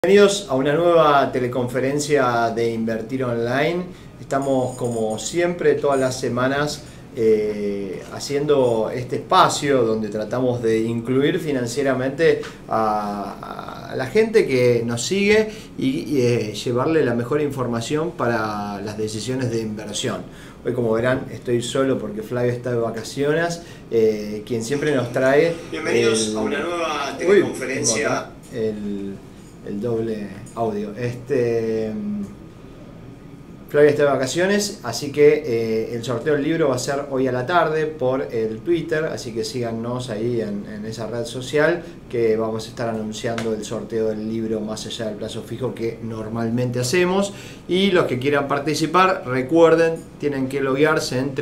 Bienvenidos a una nueva teleconferencia de Invertir Online. Estamos como siempre todas las semanas haciendo este espacio donde tratamos de incluir financieramente a la gente que nos sigue y llevarle la mejor información para las decisiones de inversión. Hoy, como verán, estoy solo porque Flavio está de vacaciones, quien siempre nos trae... Bienvenidos a una nueva teleconferencia. El doble audio. Flavia está de vacaciones, así que el sorteo del libro va a ser hoy a la tarde por el Twitter, así que síganos ahí en esa red social que vamos a estar anunciando el sorteo del libro más allá del plazo fijo que normalmente hacemos. Y los que quieran participar, recuerden, tienen que loguearse en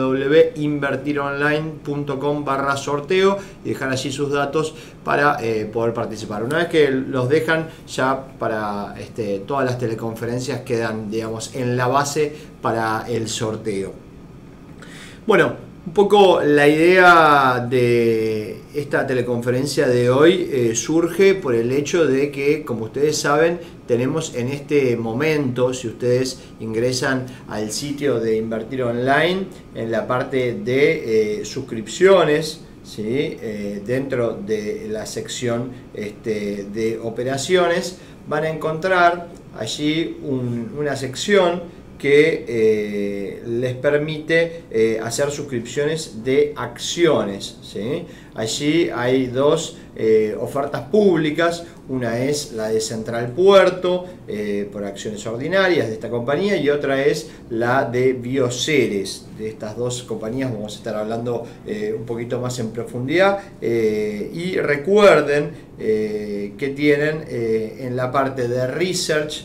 www.invertironline.com/sorteo y dejar allí sus datos para poder participar. Una vez que los dejan, ya para todas las teleconferencias quedan, digamos, en la base para el sorteo. Bueno, un poco la idea de esta teleconferencia de hoy surge por el hecho de que, como ustedes saben, tenemos en este momento, si ustedes ingresan al sitio de Invertir Online, en la parte de suscripciones, ¿sí? Dentro de la sección de operaciones, van a encontrar allí una sección que les permite hacer suscripciones de acciones, ¿sí? Allí hay dos ofertas públicas. Una es la de Central Puerto por acciones ordinarias de esta compañía, y otra es la de Bioceres. De estas dos compañías vamos a estar hablando un poquito más en profundidad, y recuerden que tienen en la parte de Research,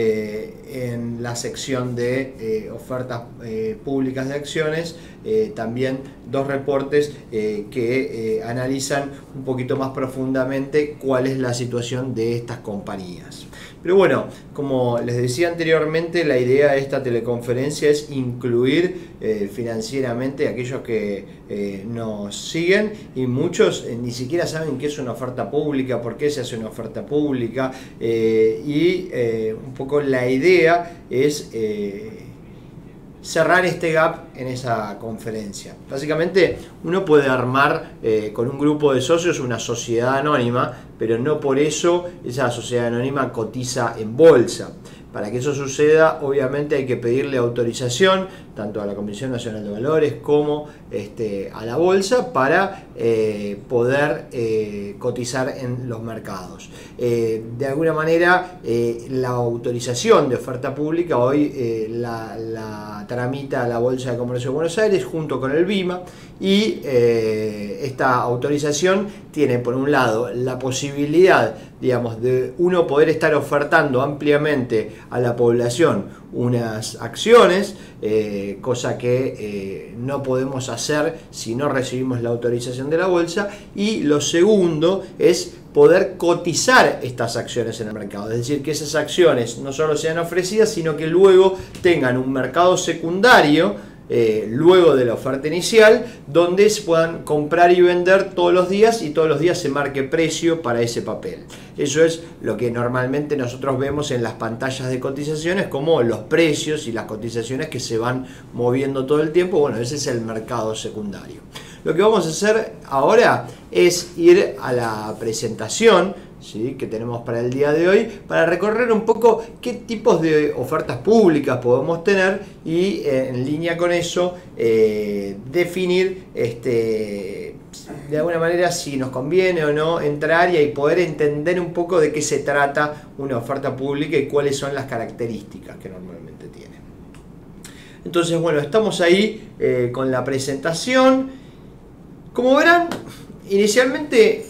en la sección de ofertas públicas de acciones, también dos reportes que analizan un poquito más profundamente cuál es la situación de estas compañías. Pero bueno, como les decía anteriormente, la idea de esta teleconferencia es incluir financieramente a aquellos que nos siguen, y muchos ni siquiera saben qué es una oferta pública, por qué se hace una oferta pública, y un poco la idea es cerrar este gap en esa conferencia. Básicamente, uno puede armar con un grupo de socios una sociedad anónima, pero no por eso esa sociedad anónima cotiza en bolsa. Para que eso suceda, obviamente hay que pedirle autorización tanto a la Comisión Nacional de Valores como a la bolsa para poder cotizar en los mercados. De alguna manera, la autorización de oferta pública hoy la tramita la Bolsa de Comercio de Buenos Aires junto con el BIMA, y esta autorización tiene, por un lado, la posibilidad, digamos, de uno poder estar ofertando ampliamente a la población unas acciones, cosa que no podemos hacer si no recibimos la autorización de la bolsa. Y lo segundo es poder cotizar estas acciones en el mercado, es decir, que esas acciones no solo sean ofrecidas, sino que luego tengan un mercado secundario luego de la oferta inicial, donde se puedan comprar y vender todos los días, y todos los días se marque precio para ese papel. Eso es lo que normalmente nosotros vemos en las pantallas de cotizaciones como los precios y las cotizaciones que se van moviendo todo el tiempo. Bueno, ese es el mercado secundario. Lo que vamos a hacer ahora es ir a la presentación, ¿sí?, que tenemos para el día de hoy, para recorrer un poco qué tipos de ofertas públicas podemos tener, y en línea con eso definir de alguna manera si nos conviene o no entrar y poder entender un poco de qué se trata una oferta pública y cuáles son las características que normalmente tiene. Entonces, bueno, estamos ahí con la presentación. Como verán, inicialmente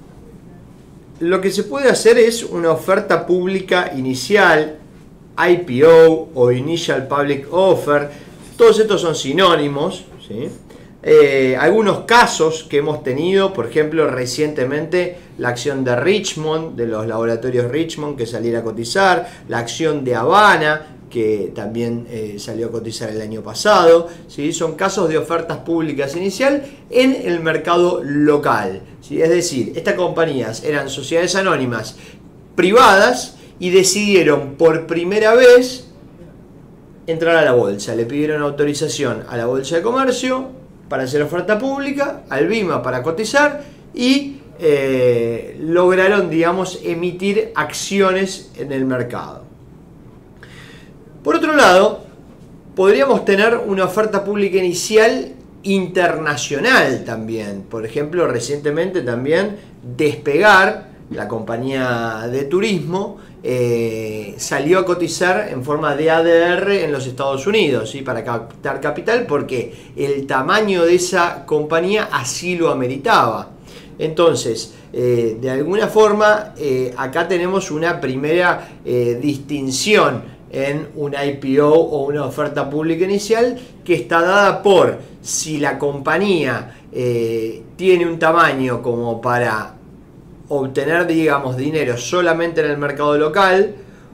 lo que se puede hacer es una oferta pública inicial, IPO o Initial Public Offer. Todos estos son sinónimos, ¿sí? Algunos casos que hemos tenido, por ejemplo, recientemente la acción de Richmond, de los laboratorios Richmond, que saliera a cotizar, la acción de Habana, que también salió a cotizar el año pasado, ¿sí? Son casos de ofertas públicas inicial en el mercado local, ¿sí? Es decir, estas compañías eran sociedades anónimas privadas y decidieron por primera vez entrar a la bolsa. Le pidieron autorización a la Bolsa de Comercio para hacer oferta pública, al BIMA para cotizar y lograron, digamos, emitir acciones en el mercado. Por otro lado, podríamos tener una oferta pública inicial internacional también. Por ejemplo, recientemente también Despegar, la compañía de turismo, salió a cotizar en forma de ADR en los Estados Unidos, ¿sí? Para captar capital, porque el tamaño de esa compañía así lo ameritaba. Entonces, de alguna forma, acá tenemos una primera distinción en un IPO o una oferta pública inicial, que está dada por si la compañía tiene un tamaño como para obtener, digamos, dinero solamente en el mercado local,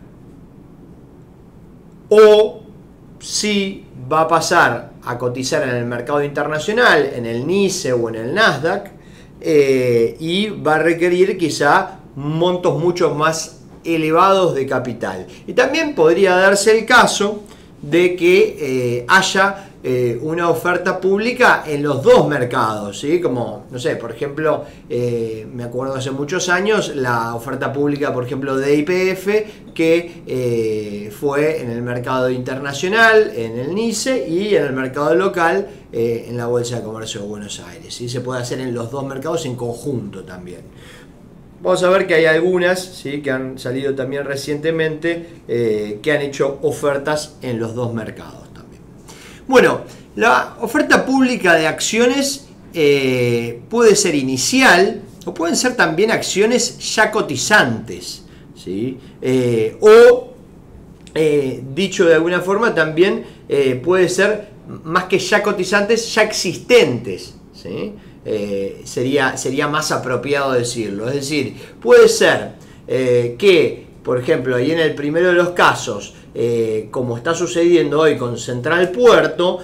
o si va a pasar a cotizar en el mercado internacional, en el NYSE o en el Nasdaq, y va a requerir quizá montos mucho más elevados de capital. Y también podría darse el caso de que haya una oferta pública en los dos mercados, ¿sí? Como, no sé, por ejemplo, me acuerdo hace muchos años la oferta pública, por ejemplo, de YPF, que fue en el mercado internacional, en el NYSE, y en el mercado local, en la Bolsa de Comercio de Buenos Aires, ¿sí? Se puede hacer en los dos mercados en conjunto también. Vamos a ver que hay algunas, ¿sí?, que han salido también recientemente, que han hecho ofertas en los dos mercados también. Bueno, la oferta pública de acciones puede ser inicial o pueden ser también acciones ya cotizantes, ¿sí? Dicho de alguna forma, también puede ser más que ya cotizantes, ya existentes, ¿sí? Sería más apropiado decirlo. Es decir, puede ser que, por ejemplo, ahí en el primero de los casos, como está sucediendo hoy con Central Puerto,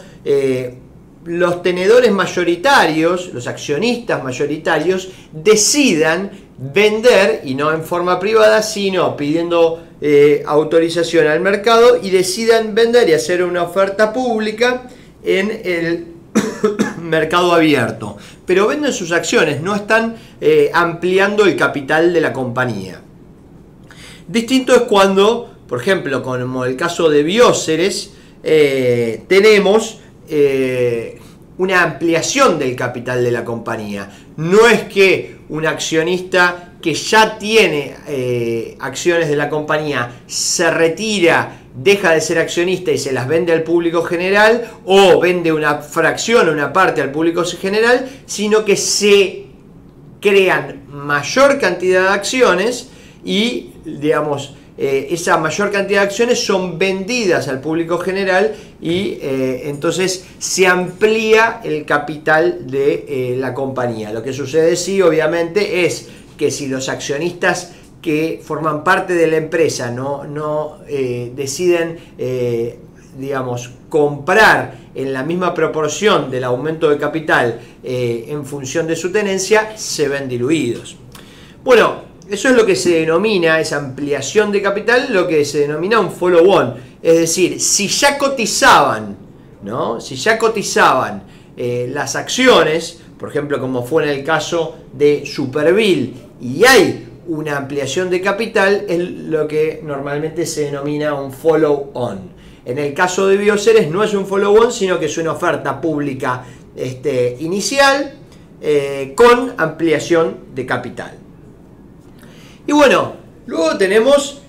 los tenedores mayoritarios, los accionistas mayoritarios, decidan vender, y no en forma privada, sino pidiendo autorización al mercado, y decidan vender y hacer una oferta pública en el mercado abierto, pero venden sus acciones, no están ampliando el capital de la compañía. Distinto es cuando, por ejemplo, como el caso de Bioceres, tenemos una ampliación del capital de la compañía. No es que un accionista que ya tiene acciones de la compañía se retira, deja de ser accionista y se las vende al público general, o vende una fracción, una parte al público general, sino que se crean mayor cantidad de acciones y, digamos, esa mayor cantidad de acciones son vendidas al público general y entonces se amplía el capital de la compañía. Lo que sucede, sí, obviamente, es que si los accionistas que forman parte de la empresa no deciden, digamos, comprar en la misma proporción del aumento de capital en función de su tenencia, se ven diluidos. Bueno, eso es lo que se denomina, esa ampliación de capital, lo que se denomina un follow-on. Es decir, si ya cotizaban, ¿no? Si ya cotizaban las acciones, por ejemplo, como fue en el caso de Superbil, y hay una ampliación de capital, es lo que normalmente se denomina un follow-on. En el caso de Bioceres no es un follow-on, sino que es una oferta pública inicial con ampliación de capital. Y bueno, luego tenemos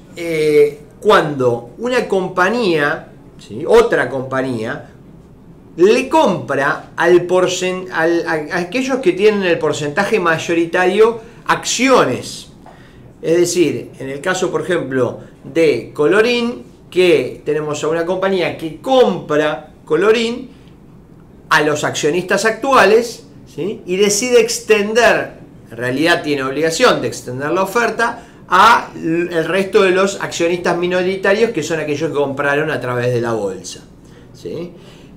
cuando una compañía, ¿sí?, otra compañía, le compra a aquellos que tienen el porcentaje mayoritario acciones. Es decir, en el caso, por ejemplo, de Colorín, que tenemos a una compañía que compra Colorín a los accionistas actuales, ¿sí?, y decide extender, en realidad tiene obligación de extender la oferta a el resto de los accionistas minoritarios, que son aquellos que compraron a través de la bolsa, ¿sí?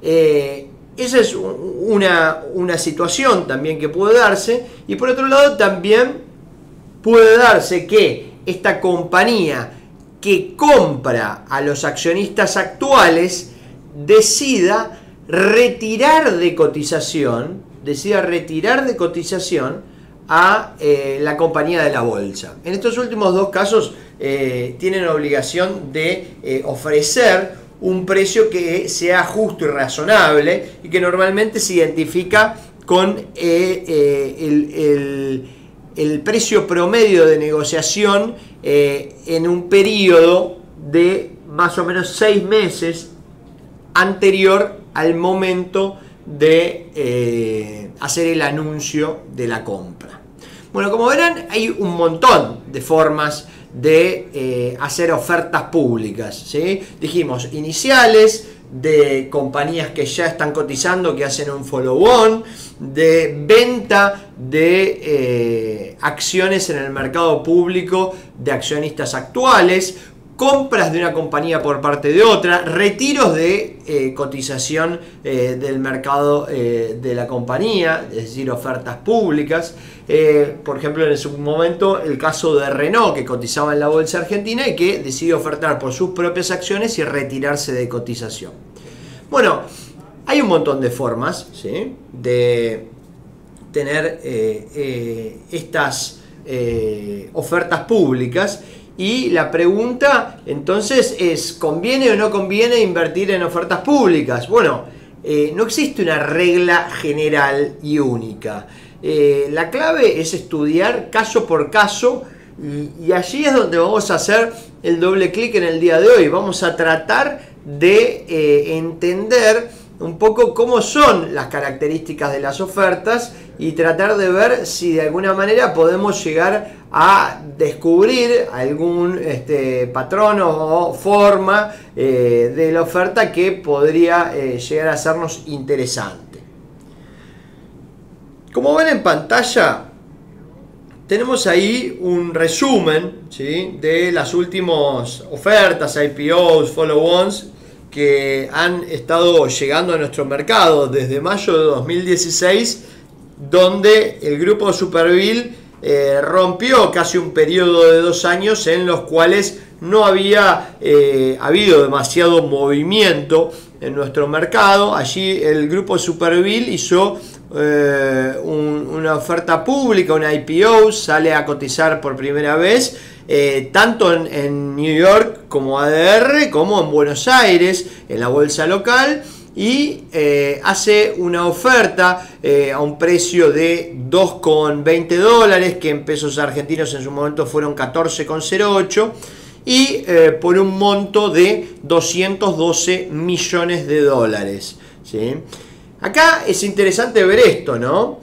Esa es una situación también que puede darse. Y por otro lado, también puede darse que esta compañía que compra a los accionistas actuales decida retirar de cotización a la compañía de la bolsa. En estos últimos dos casos tienen obligación de ofrecer un precio que sea justo y razonable y que normalmente se identifica con el precio promedio de negociación en un periodo de más o menos 6 meses anterior al momento de hacer el anuncio de la compra. Bueno, como verán, hay un montón de formas de hacer ofertas públicas, ¿sí? Dijimos iniciales, de compañías que ya están cotizando, que hacen un follow-on, de venta de acciones en el mercado público de accionistas actuales, compras de una compañía por parte de otra, retiros de cotización del mercado de la compañía, es decir, ofertas públicas. Por ejemplo, en su momento el caso de Renault, que cotizaba en la bolsa argentina y que decidió ofertar por sus propias acciones y retirarse de cotización. Bueno, hay un montón de formas, ¿sí?, de tener estas ofertas públicas. Y la pregunta entonces es, ¿conviene o no conviene invertir en ofertas públicas? Bueno, no existe una regla general y única. La clave es estudiar caso por caso y allí es donde vamos a hacer el doble clic en el día de hoy. Vamos a tratar de entender un poco cómo son las características de las ofertas y tratar de ver si de alguna manera podemos llegar a descubrir algún patrón o forma de la oferta que podría llegar a sernos interesante. Como ven en pantalla, tenemos ahí un resumen, ¿sí?, de las últimas ofertas, IPOs, follow-ons que han estado llegando a nuestro mercado desde mayo de 2016, donde el grupo Superviel rompió casi un periodo de 2 años en los cuales no había habido demasiado movimiento en nuestro mercado. Allí el grupo Superviel hizo una oferta pública, una IPO, sale a cotizar por primera vez, tanto en New York como ADR, como en Buenos Aires, en la bolsa local, y hace una oferta a un precio de $2,20, que en pesos argentinos en su momento fueron 14,08, y por un monto de 212 millones de dólares, ¿sí? Acá es interesante ver esto, ¿no?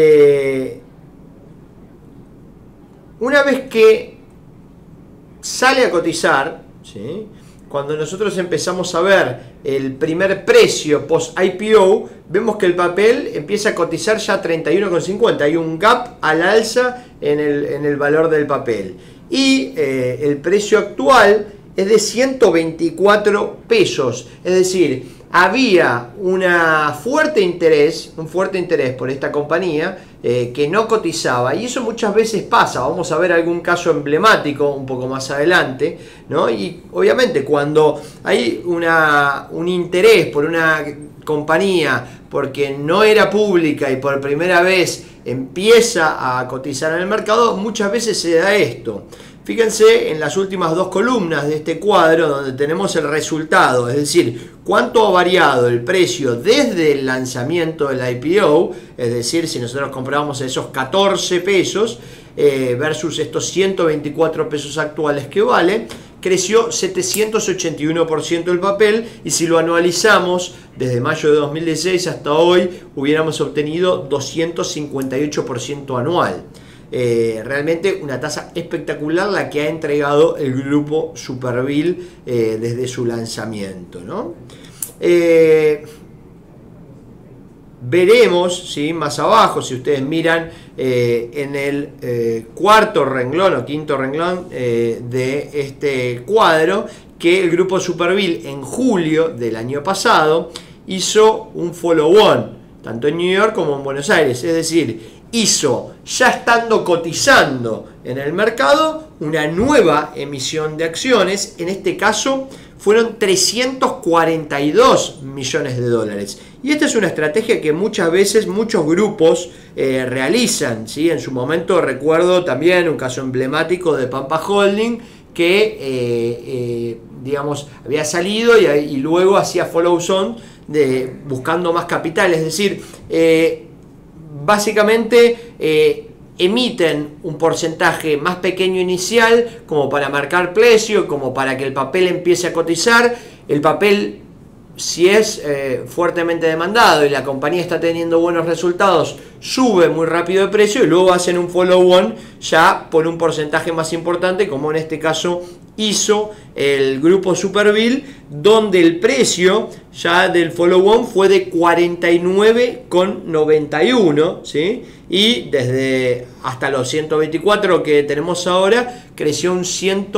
Una vez que sale a cotizar, ¿sí?, cuando nosotros empezamos a ver el primer precio post-IPO, vemos que el papel empieza a cotizar ya 31,50. Hay un gap al alza en el valor del papel. Y el precio actual es de 124 pesos. Es decir, había un fuerte interés por esta compañía que no cotizaba, y eso muchas veces pasa. Vamos a ver algún caso emblemático un poco más adelante, ¿no? Y obviamente cuando hay un interés por una compañía porque no era pública y por primera vez empieza a cotizar en el mercado, muchas veces se da esto. Fíjense en las últimas 2 columnas de este cuadro, donde tenemos el resultado, es decir, cuánto ha variado el precio desde el lanzamiento del IPO, es decir, si nosotros comprábamos esos 14 pesos versus estos 124 pesos actuales que vale, creció 781% el papel, y si lo anualizamos desde mayo de 2016 hasta hoy, hubiéramos obtenido 258% anual. Realmente una tasa espectacular la que ha entregado el grupo Superviel desde su lanzamiento, ¿no? Veremos, ¿sí?, más abajo, si ustedes miran en el cuarto renglón o quinto renglón de este cuadro, que el grupo Superviel en julio del año pasado hizo un follow-on, tanto en New York como en Buenos Aires. Es decir, hizo, ya estando cotizando en el mercado, una nueva emisión de acciones. En este caso fueron 342 millones de dólares. Y esta es una estrategia que muchas veces muchos grupos realizan, ¿sí? En su momento recuerdo también un caso emblemático de Pampa Holding que digamos había salido y luego hacía follows on buscando más capital. Es decir, básicamente emiten un porcentaje más pequeño inicial como para marcar precio, como para que el papel empiece a cotizar. El papel, si es fuertemente demandado y la compañía está teniendo buenos resultados, sube muy rápido de precio y luego hacen un follow-on ya por un porcentaje más importante, como en este caso hizo el grupo Superbill, donde el precio ya del follow-on fue de 49,91, ¿sí? Y desde hasta los 124 que tenemos ahora, creció un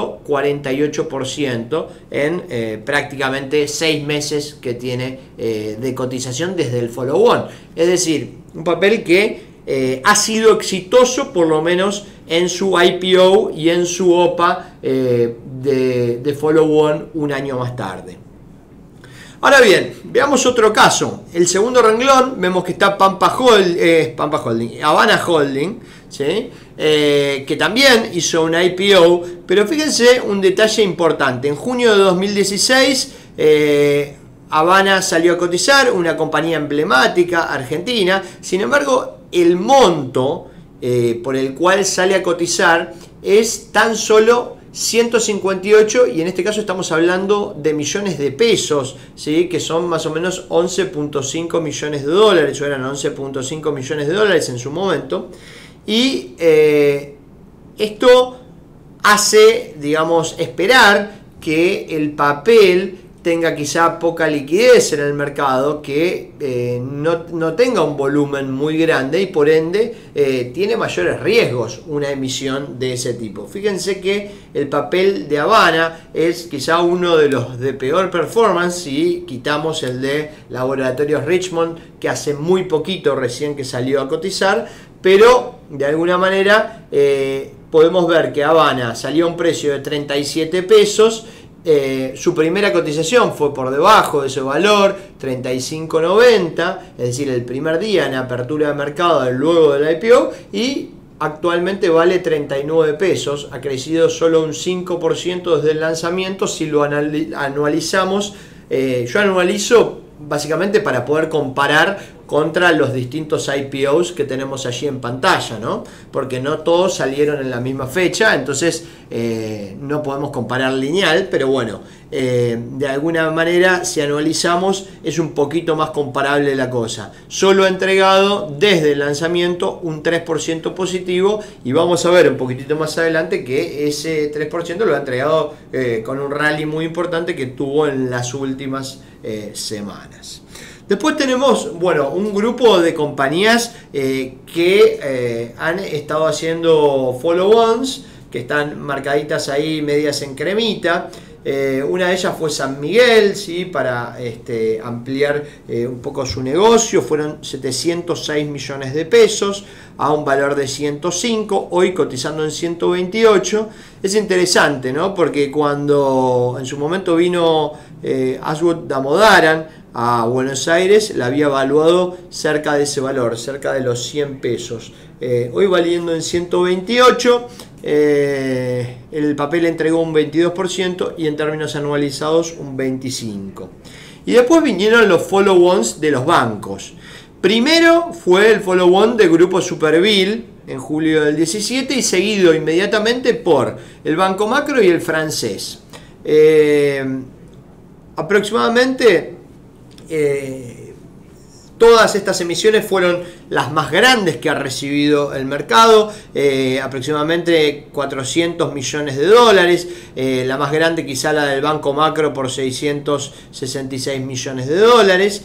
148% en prácticamente 6 meses que tiene de cotización desde el follow-on. Es decir, un papel que ha sido exitoso por lo menos en su IPO y en su OPA de follow-on un año más tarde. Ahora bien, veamos otro caso. El segundo renglón, vemos que está Pampa Holding, Havana Holding, ¿sí? Que también hizo una IPO, pero fíjense un detalle importante. En junio de 2016, Havana salió a cotizar, una compañía emblemática argentina. Sin embargo, el monto por el cual sale a cotizar es tan solo 158, y en este caso estamos hablando de millones de pesos, ¿sí? Que son más o menos 11.5 millones de dólares, o eran 11.5 millones de dólares en su momento. Y esto hace, digamos, esperar que el papel tenga quizá poca liquidez en el mercado, que no tenga un volumen muy grande y por ende tiene mayores riesgos una emisión de ese tipo. Fíjense que el papel de Havana es quizá uno de los de peor performance si quitamos el de Laboratorios Richmond, que hace muy poquito recién que salió a cotizar, pero de alguna manera podemos ver que Havana salió a un precio de 37 pesos. Su primera cotización fue por debajo de ese valor, 35.90, es decir, el primer día en apertura de mercado luego del IPO, y actualmente vale 39 pesos, ha crecido solo un 5% desde el lanzamiento. Si lo anualizamos, yo anualizo básicamente para poder comparar contra los distintos IPOs que tenemos allí en pantalla, ¿no? Porque no todos salieron en la misma fecha, entonces no podemos comparar lineal, pero bueno, de alguna manera si anualizamos es un poquito más comparable la cosa. Solo ha entregado desde el lanzamiento un 3% positivo, y vamos a ver un poquitito más adelante que ese 3% lo ha entregado con un rally muy importante que tuvo en las últimas semanas. Después tenemos, bueno, un grupo de compañías que han estado haciendo follow-ons, que están marcaditas ahí medias en cremita. Una de ellas fue San Miguel, ¿sí? Para ampliar un poco su negocio. Fueron 706 millones de pesos a un valor de 105, hoy cotizando en 128. Es interesante, ¿no? Porque cuando en su momento vino Ashwath Damodaran a Buenos Aires, la había evaluado cerca de ese valor, cerca de los 100 pesos. Hoy valiendo en 128, el papel entregó un 22% y en términos anualizados un 25%. Y después vinieron los follow-ons de los bancos. Primero fue el follow-on del grupo Superbill en julio del 17 y seguido inmediatamente por el Banco Macro y el francés. Aproximadamente todas estas emisiones fueron las más grandes que ha recibido el mercado, aproximadamente 400 millones de dólares, la más grande quizá la del Banco Macro por 666 millones de dólares,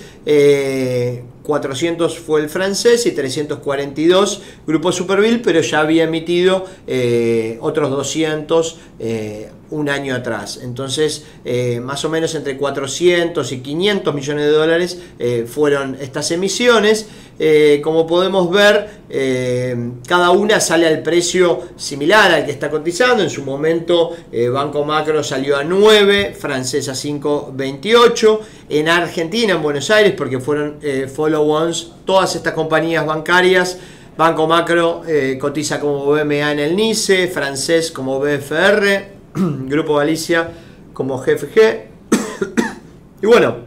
400 fue el francés y 342 Grupo Superbill, pero ya había emitido otros 200 un año atrás. Entonces, más o menos entre 400 y 500 millones de dólares fueron estas emisiones. Como podemos ver, cada una sale al precio similar al que está cotizando. En su momento, Banco Macro salió a 9, Francés a 5,28. En Argentina, en Buenos Aires, porque fueron follow-ons, todas estas compañías bancarias, Banco Macro cotiza como BMA en el NICE, Francés como BFR, Grupo Galicia como GFG. Y bueno,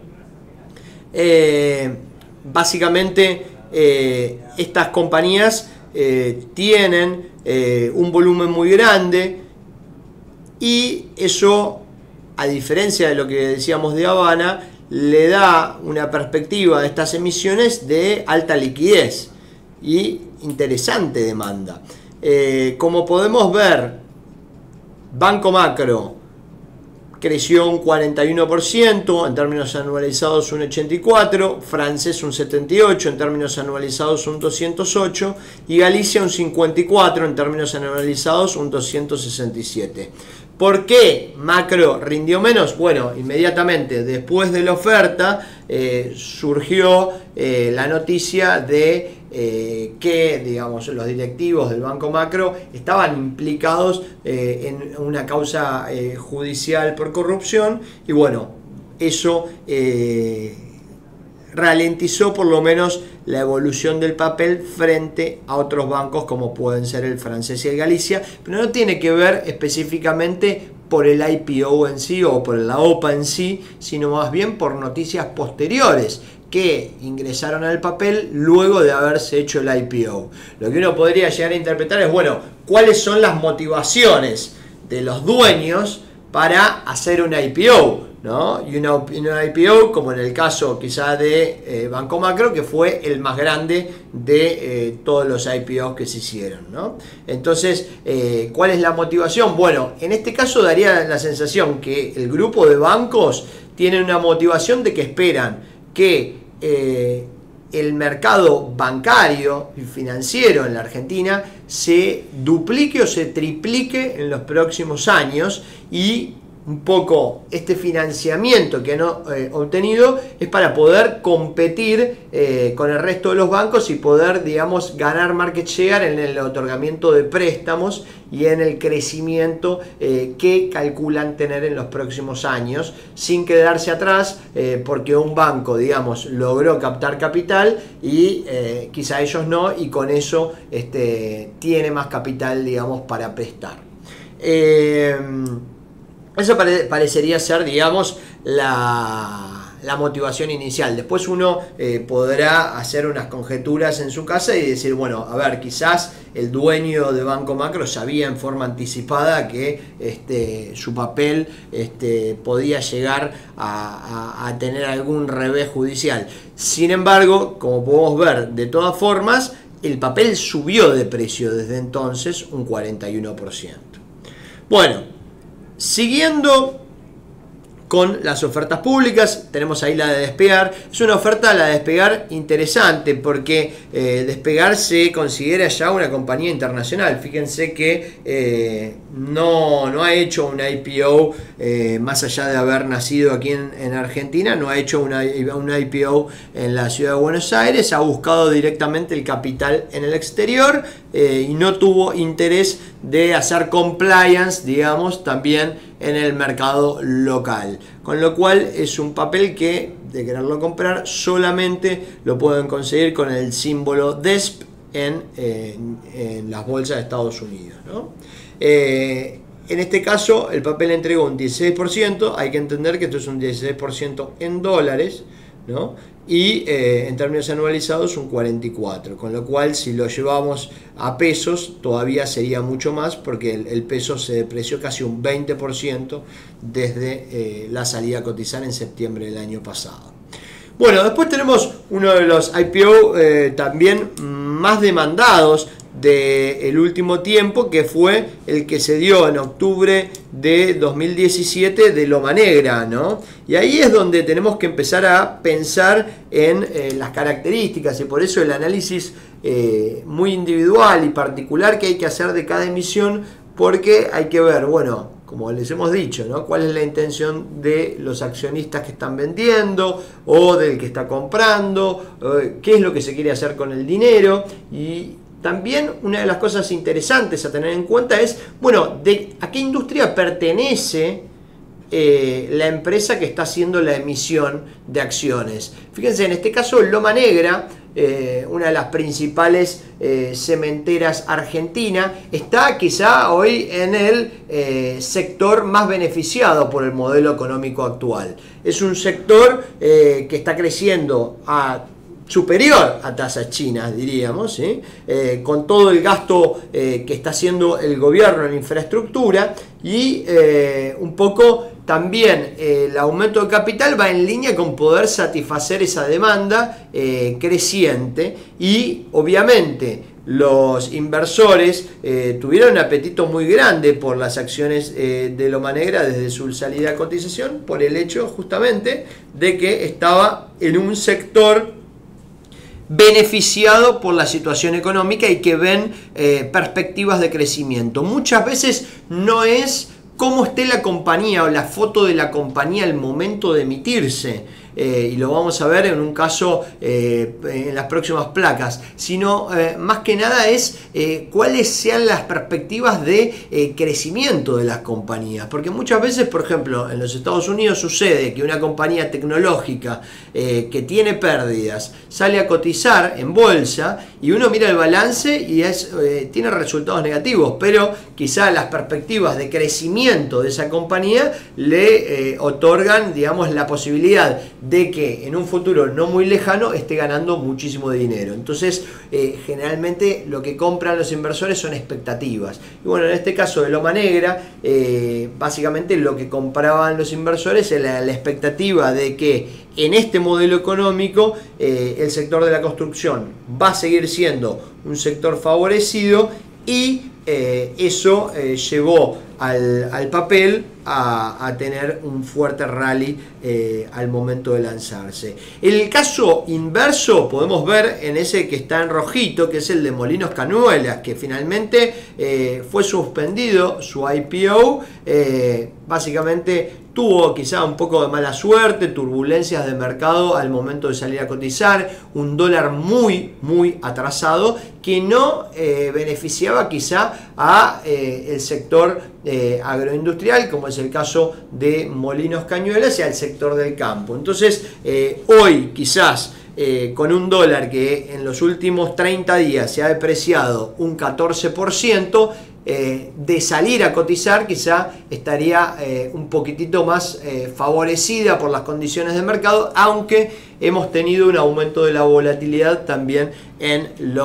básicamente estas compañías tienen un volumen muy grande, y eso, a diferencia de lo que decíamos de Habana, le da una perspectiva de estas emisiones de alta liquidez y interesante demanda. Como podemos ver, Banco Macro creció un 41%, en términos anualizados un 84%, Francés un 78%, en términos anualizados un 208%, y Galicia un 54%, en términos anualizados un 267%. ¿Por qué Macro rindió menos? Bueno, inmediatamente después de la oferta surgió la noticia de que, digamos, los directivos del Banco Macro estaban implicados en una causa judicial por corrupción, y bueno, eso ralentizó por lo menos la evolución del papel frente a otros bancos como pueden ser el Francés y el Galicia, pero no tiene que ver específicamente por el IPO en sí o por la OPA en sí, sino más bien por noticias posteriores que ingresaron al papel luego de haberse hecho el IPO. Lo que uno podría llegar a interpretar es, bueno, ¿cuáles son las motivaciones de los dueños para hacer un IPO? ¿No? Y una IPO, como en el caso quizá de Banco Macro, que fue el más grande de todos los IPOs que se hicieron, ¿no? Entonces, ¿cuál es la motivación? Bueno, en este caso daría la sensación que el grupo de bancos tiene una motivación de que esperan que el mercado bancario y financiero en la Argentina se duplique o se triplique en los próximos años, y un poco este financiamiento que han obtenido es para poder competir con el resto de los bancos y poder, digamos, ganar market share en el otorgamiento de préstamos y en el crecimiento que calculan tener en los próximos años, sin quedarse atrás, porque un banco, digamos, logró captar capital y quizá ellos no, y con eso tiene más capital, digamos, para prestar. Eso parecería ser, digamos, la motivación inicial. Después uno podrá hacer unas conjeturas en su casa y decir, bueno, a ver, quizás el dueño de Banco Macro sabía en forma anticipada que su papel podía llegar a tener algún revés judicial. Sin embargo, como podemos ver, de todas formas, el papel subió de precio desde entonces un 41%. Bueno, siguiendo con las ofertas públicas, tenemos ahí la de Despegar. Es una oferta, la de Despegar, interesante porque Despegar se considera ya una compañía internacional. Fíjense que no ha hecho una IPO, más allá de haber nacido aquí en Argentina, no ha hecho una IPO en la ciudad de Buenos Aires, ha buscado directamente el capital en el exterior y no tuvo interés de hacer compliance, digamos, también en el mercado local. Con lo cual es un papel que, de quererlo comprar, solamente lo pueden conseguir con el símbolo DESP en las bolsas de Estados Unidos, ¿no? En este caso el papel entregó un 16%, hay que entender que esto es un 16% en dólares, ¿no? Y en términos anualizados un 44%, con lo cual si lo llevamos a pesos todavía sería mucho más, porque el peso se depreció casi un 20% desde la salida a cotizar en septiembre del año pasado. Bueno, después tenemos uno de los IPO también más demandados del último tiempo, que fue el que se dio en octubre de 2017 de Loma Negra, ¿no? Y ahí es donde tenemos que empezar a pensar en las características, y por eso el análisis muy individual y particular que hay que hacer de cada emisión, porque hay que ver, bueno, como les hemos dicho, ¿no? ¿Cuál es la intención de los accionistas que están vendiendo o del que está comprando? ¿Qué es lo que se quiere hacer con el dinero? Y también una de las cosas interesantes a tener en cuenta es, bueno, ¿a qué industria pertenece la empresa que está haciendo la emisión de acciones? Fíjense, en este caso Loma Negra, una de las principales cementeras argentina, está quizá hoy en el sector más beneficiado por el modelo económico actual. Es un sector que está creciendo superior a tasas chinas, diríamos, ¿sí? Con todo el gasto que está haciendo el gobierno en infraestructura y un poco también el aumento de capital va en línea con poder satisfacer esa demanda creciente, y obviamente los inversores tuvieron un apetito muy grande por las acciones de Loma Negra desde su salida a cotización, por el hecho justamente de que estaba en un sector beneficiado por la situación económica y que ven perspectivas de crecimiento. Muchas veces no es cómo esté la compañía o la foto de la compañía al momento de emitirse, y lo vamos a ver en un caso en las próximas placas, sino más que nada es cuáles sean las perspectivas de crecimiento de las compañías, porque muchas veces, por ejemplo, en los Estados Unidos sucede que una compañía tecnológica que tiene pérdidas sale a cotizar en bolsa y uno mira el balance y tiene resultados negativos, pero quizá las perspectivas de crecimiento de esa compañía le otorgan, digamos, la posibilidad de que en un futuro no muy lejano esté ganando muchísimo dinero. Entonces, generalmente lo que compran los inversores son expectativas. Y bueno, en este caso de Loma Negra, básicamente lo que compraban los inversores era la expectativa de que en este modelo económico el sector de la construcción va a seguir siendo un sector favorecido, y eso llevó al papel a tener un fuerte rally al momento de lanzarse. El caso inverso podemos ver en ese que está en rojito, que es el de Molinos Cañuelas, que finalmente fue suspendido su IPO. Básicamente tuvo quizá un poco de mala suerte, turbulencias de mercado al momento de salir a cotizar, un dólar muy atrasado que no beneficiaba quizá a el sector agroindustrial, como es el caso de Molinos Cañuelas, y al sector del campo. Entonces, hoy quizás con un dólar que en los últimos 30 días se ha depreciado un 14%, de salir a cotizar quizá estaría un poquitito más favorecida por las condiciones de mercado, aunque hemos tenido un aumento de la volatilidad también en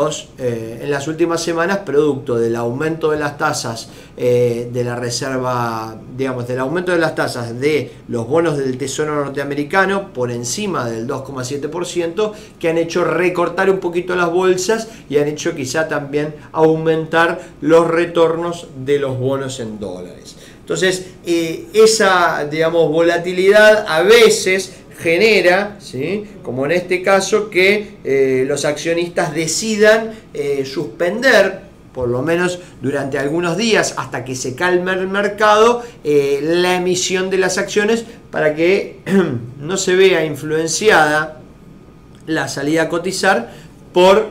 las últimas semanas, producto del aumento de las tasas de la reserva, digamos, del aumento de las tasas de los bonos del Tesoro norteamericano por encima del 2,7%, que han hecho recortar un poquito las bolsas y han hecho quizá también aumentar los retornos de los bonos en dólares. Entonces, esa, digamos, volatilidad a veces genera, ¿sí?, como en este caso, que los accionistas decidan suspender, por lo menos durante algunos días, hasta que se calme el mercado, la emisión de las acciones, para que no se vea influenciada la salida a cotizar por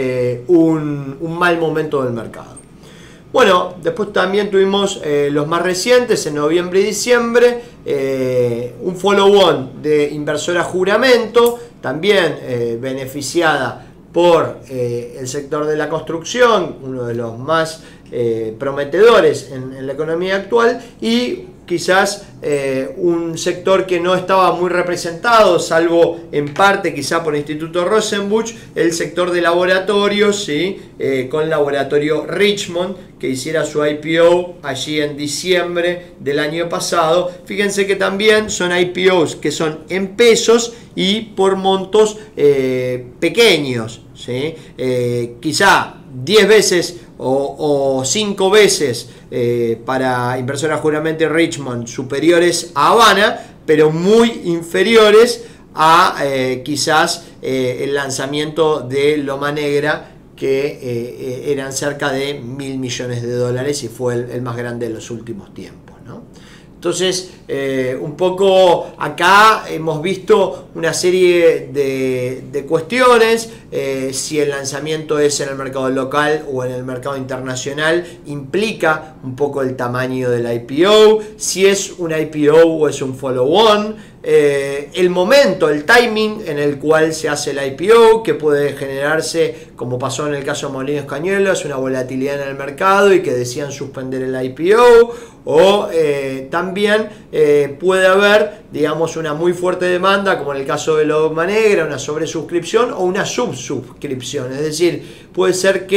un mal momento del mercado. Bueno, después también tuvimos los más recientes, en noviembre y diciembre, un follow-on de Inversora Juramento, también beneficiada por el sector de la construcción, uno de los más prometedores en la economía actual, y quizás un sector que no estaba muy representado, salvo en parte quizá por el Instituto Rosenbusch, el sector de laboratorios, ¿sí?, con Laboratorio Richmond, que hiciera su IPO allí en diciembre del año pasado. Fíjense que también son IPOs que son en pesos y por montos pequeños, ¿sí? Quizá 10 veces o 5 veces para Inversora Juramento y Richmond superiores a Habana, pero muy inferiores a quizás el lanzamiento de Loma Negra, que eran cerca de $1.000 millones y fue el más grande de los últimos tiempos, ¿no? Entonces, un poco acá hemos visto una serie de cuestiones, si el lanzamiento es en el mercado local o en el mercado internacional, implica un poco el tamaño del IPO, si es un IPO o es un follow-on, el momento, el timing en el cual se hace el IPO, que puede generarse, como pasó en el caso de Molinos Cañuelas, una volatilidad en el mercado y que decían suspender el IPO, o también puede haber, digamos, una muy fuerte demanda, como en el caso de Loma Negra, una sobresuscripción o una subsuscripción. Es decir, puede ser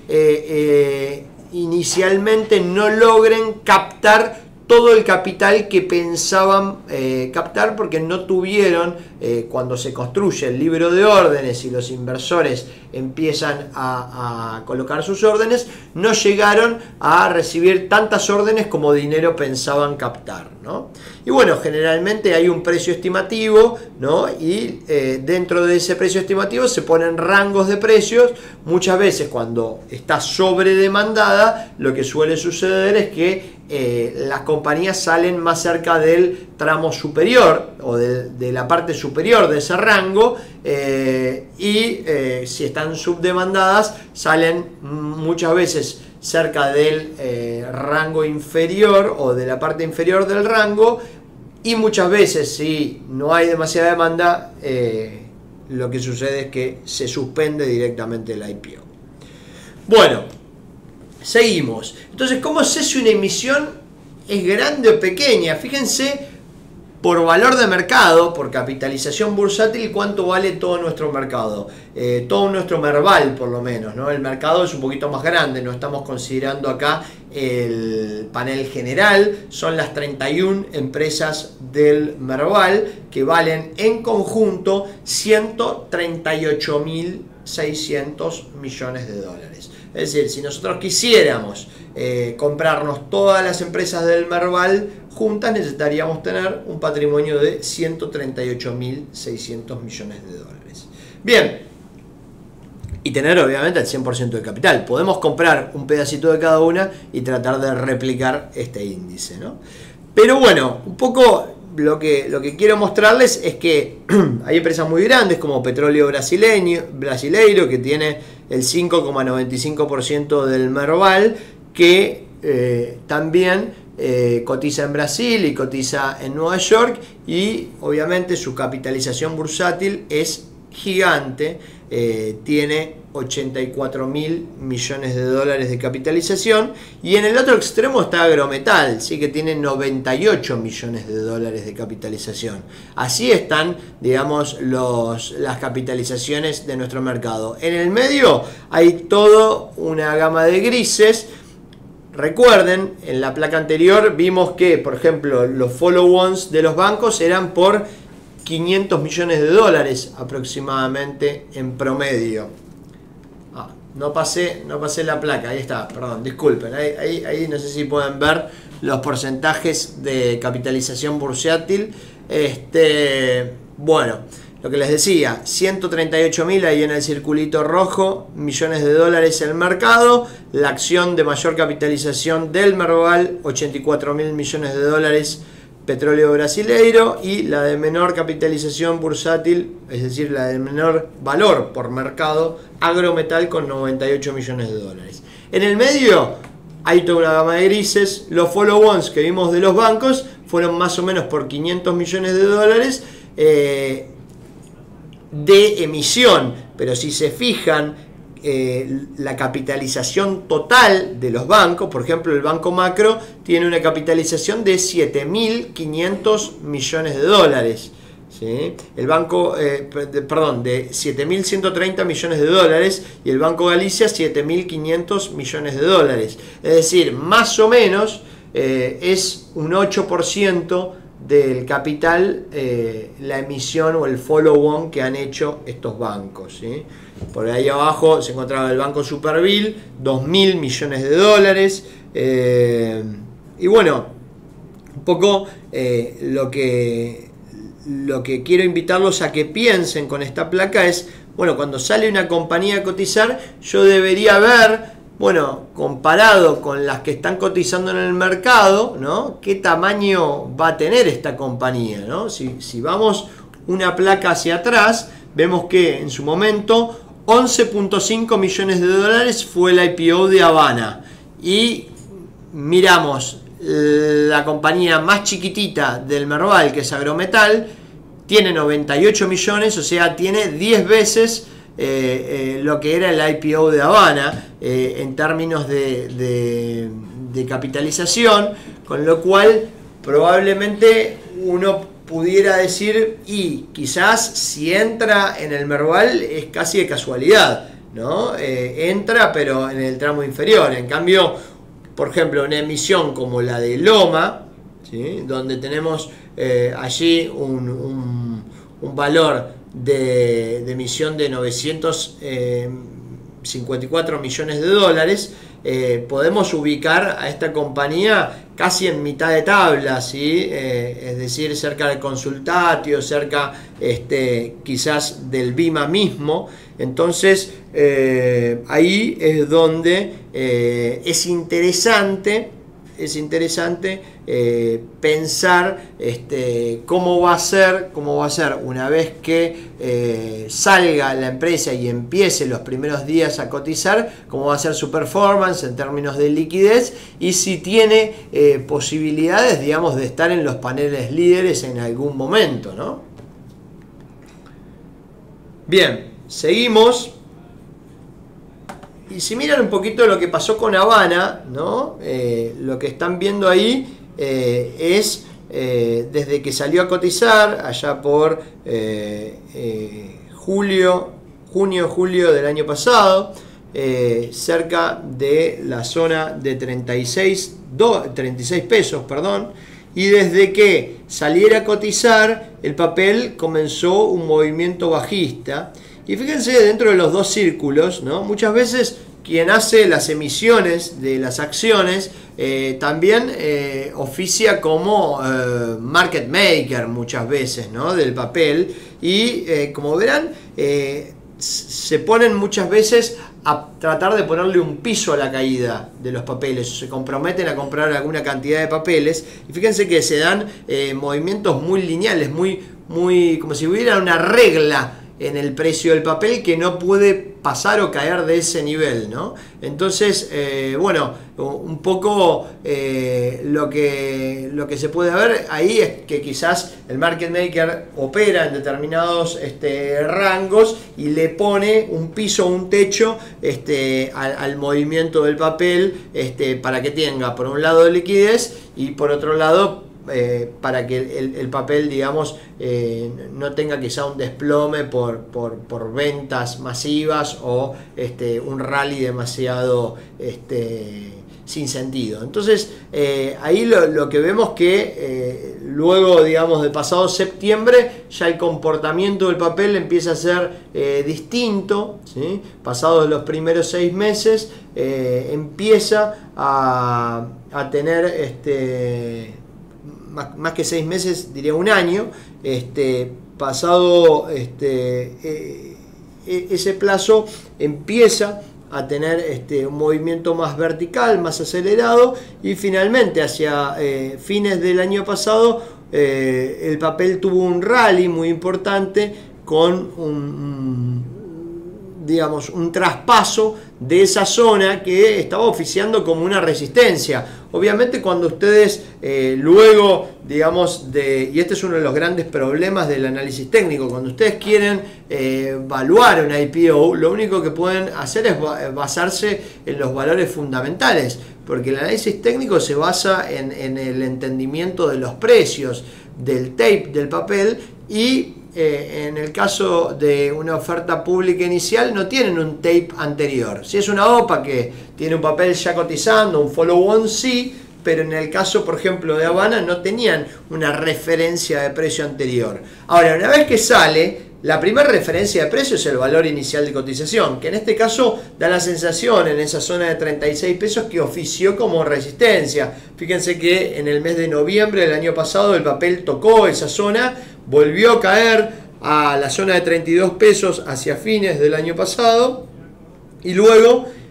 que inicialmente no logren captar todo el capital que pensaban captar, porque no tuvieron, cuando se construye el libro de órdenes y los inversores empiezan a colocar sus órdenes, no llegaron a recibir tantas órdenes como dinero pensaban captar, ¿no? Y bueno, generalmente hay un precio estimativo, ¿no? Y dentro de ese precio estimativo se ponen rangos de precios. Muchas veces cuando está sobredemandada, lo que suele suceder es que las compañías salen más cerca del tramo superior o de la parte superior de ese rango, y si están subdemandadas salen muchas veces cerca del rango inferior o de la parte inferior del rango, y muchas veces, si no hay demasiada demanda, lo que sucede es que se suspende directamente el IPO. Bueno, seguimos. Entonces, ¿cómo sé si una emisión es grande o pequeña? Fíjense, por valor de mercado, por capitalización bursátil, cuánto vale todo nuestro mercado. Todo nuestro Merval, por lo menos, ¿no? El mercado es un poquito más grande, no estamos considerando acá el panel general. Son las 31 empresas del Merval que valen en conjunto 138.600 millones de dólares. Es decir, si nosotros quisiéramos comprarnos todas las empresas del Merval juntas, necesitaríamos tener un patrimonio de 138.600 millones de dólares. Bien, y tener obviamente el 100% del capital. Podemos comprar un pedacito de cada una y tratar de replicar este índice, ¿no? Pero bueno, un poco lo que quiero mostrarles es que hay empresas muy grandes como Petróleo Brasileiro, que tiene el 5,95% del Merval, que también cotiza en Brasil y cotiza en Nueva York, y obviamente su capitalización bursátil es gigante. Tiene 84.000 millones de dólares de capitalización, y en el otro extremo está Agrometal, sí, que tiene 98 millones de dólares de capitalización. Así están, digamos, las capitalizaciones de nuestro mercado. En el medio hay toda una gama de grises. Recuerden, en la placa anterior vimos que, por ejemplo, los follow-ons de los bancos eran por 500 millones de dólares aproximadamente en promedio. No pasé la placa, ahí está, perdón, disculpen, ahí no sé si pueden ver los porcentajes de capitalización bursátil. Bueno, lo que les decía, 138.000 ahí en el circulito rojo, millones de dólares en el mercado. La acción de mayor capitalización del Merval, 84.000 millones de dólares, Petróleo Brasileiro, y la de menor capitalización bursátil, es decir, la de menor valor por mercado, Agrometal, con 98 millones de dólares. En el medio hay toda una gama de grises. Los follow-ons que vimos de los bancos fueron más o menos por 500 millones de dólares de emisión, pero si se fijan, la capitalización total de los bancos, por ejemplo el Banco Macro tiene una capitalización de 7.500 millones de dólares, ¿sí? El banco, de 7.130 millones de dólares, y el Banco Galicia 7.500 millones de dólares. Es decir, más o menos es un 8% del capital la emisión o el follow-on que han hecho estos bancos, ¿sí? Por ahí abajo se encontraba el Banco Superville, 2.000 millones de dólares. Y bueno, un poco lo que quiero invitarlos a que piensen con esta placa es, bueno, cuando sale una compañía a cotizar, yo debería ver bueno, comparado con las que están cotizando en el mercado, ¿no? ¿Qué tamaño va a tener esta compañía, ¿no? Si vamos una placa hacia atrás, vemos que en su momento 11.5 millones de dólares fue el IPO de Habana. Y miramos la compañía más chiquitita del Merval, que es Agrometal, tiene 98 millones, o sea, tiene 10 veces lo que era el IPO de Habana en términos de capitalización, con lo cual probablemente uno pudiera decir, y quizás si entra en el Merval es casi de casualidad, ¿no? Entra pero en el tramo inferior. En cambio, por ejemplo, una emisión como la de Loma, ¿sí? Donde tenemos allí un valor de emisión de 954 millones de dólares, podemos ubicar a esta compañía casi en mitad de tabla, ¿sí? Es decir, cerca del Consultatio, cerca quizás del Bima mismo. Entonces ahí es donde es interesante pensar cómo va a ser una vez que salga la empresa y empiece los primeros días a cotizar, cómo va a ser su performance en términos de liquidez y si tiene posibilidades, digamos, de estar en los paneles líderes en algún momento, ¿no? Bien, seguimos. Y si miran un poquito lo que pasó con Habana, ¿no? Lo que están viendo ahí es desde que salió a cotizar, allá por junio-julio del año pasado, cerca de la zona de 36 pesos, perdón, y desde que saliera a cotizar, el papel comenzó un movimiento bajista. Y fíjense, dentro de los dos círculos, ¿no? Muchas veces quien hace las emisiones de las acciones también oficia como market maker muchas veces, ¿no? Del papel. Y como verán, se ponen muchas veces a tratar de ponerle un piso a la caída de los papeles, se comprometen a comprar alguna cantidad de papeles y fíjense que se dan movimientos muy lineales, muy como si hubiera una regla en el precio del papel que no puede pasar o caer de ese nivel, ¿no? Entonces, bueno, un poco lo que se puede ver ahí es que quizás el market maker opera en determinados rangos y le pone un piso, un techo al movimiento del papel para que tenga por un lado liquidez y por otro lado para que el papel, digamos, no tenga quizá un desplome por ventas masivas o un rally demasiado sin sentido. Entonces ahí lo que vemos que luego, digamos, de pasado septiembre ya el comportamiento del papel empieza a ser distinto, ¿sí? Pasados los primeros 6 meses empieza a tener más que 6 meses, diría un año, pasado ese plazo empieza a tener un movimiento más vertical, más acelerado y finalmente hacia fines del año pasado el papel tuvo un rally muy importante con digamos, un traspaso de esa zona que estaba oficiando como una resistencia. Obviamente cuando ustedes luego, digamos, y este es uno de los grandes problemas del análisis técnico, cuando ustedes quieren evaluar una IPO, lo único que pueden hacer es basarse en los valores fundamentales, porque el análisis técnico se basa en el entendimiento de los precios, del tape del papel y en el caso de una oferta pública inicial no tienen un tape anterior. Si es una OPA que tiene un papel ya cotizando, un follow-on sí, pero en el caso, por ejemplo, de Habana no tenían una referencia de precio anterior. Ahora, una vez que sale, la primera referencia de precio es el valor inicial de cotización, que en este caso da la sensación en esa zona de 36 pesos que ofició como resistencia. Fíjense que en el mes de noviembre del año pasado el papel tocó esa zona, volvió a caer a la zona de 32 pesos hacia fines del año pasado y luego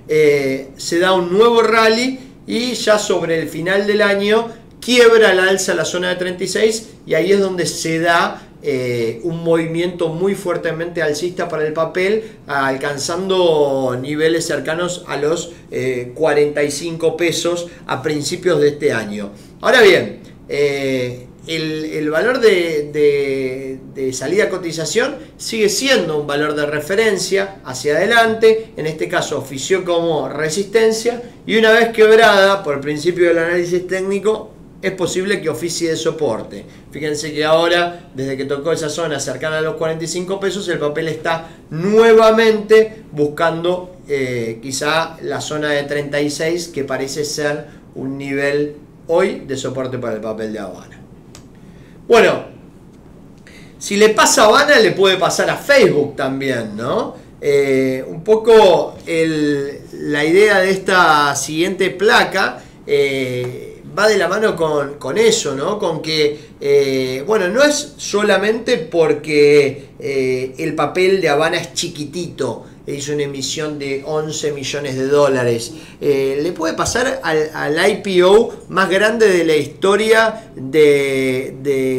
se da un nuevo rally y ya sobre el final del año quiebra al alza la zona de 36 y ahí es donde se da un movimiento muy fuertemente alcista para el papel, alcanzando niveles cercanos a los 45 pesos a principios de este año. Ahora bien, el valor de salida a cotización sigue siendo un valor de referencia hacia adelante, en este caso ofició como resistencia y una vez quebrada por el principio del análisis técnico es posible que oficie de soporte. Fíjense que ahora, desde que tocó esa zona cercana a los 45 pesos, el papel está nuevamente buscando quizá la zona de 36, que parece ser un nivel hoy de soporte para el papel de Habana. Bueno, si le pasa a Habana, le puede pasar a Facebook también, ¿no? Un poco la idea de esta siguiente placa va de la mano con eso, ¿no? Con que, bueno, no es solamente porque el papel de Habana es chiquitito, hizo una emisión de 11 millones de dólares. Le puede pasar al IPO más grande de la historia de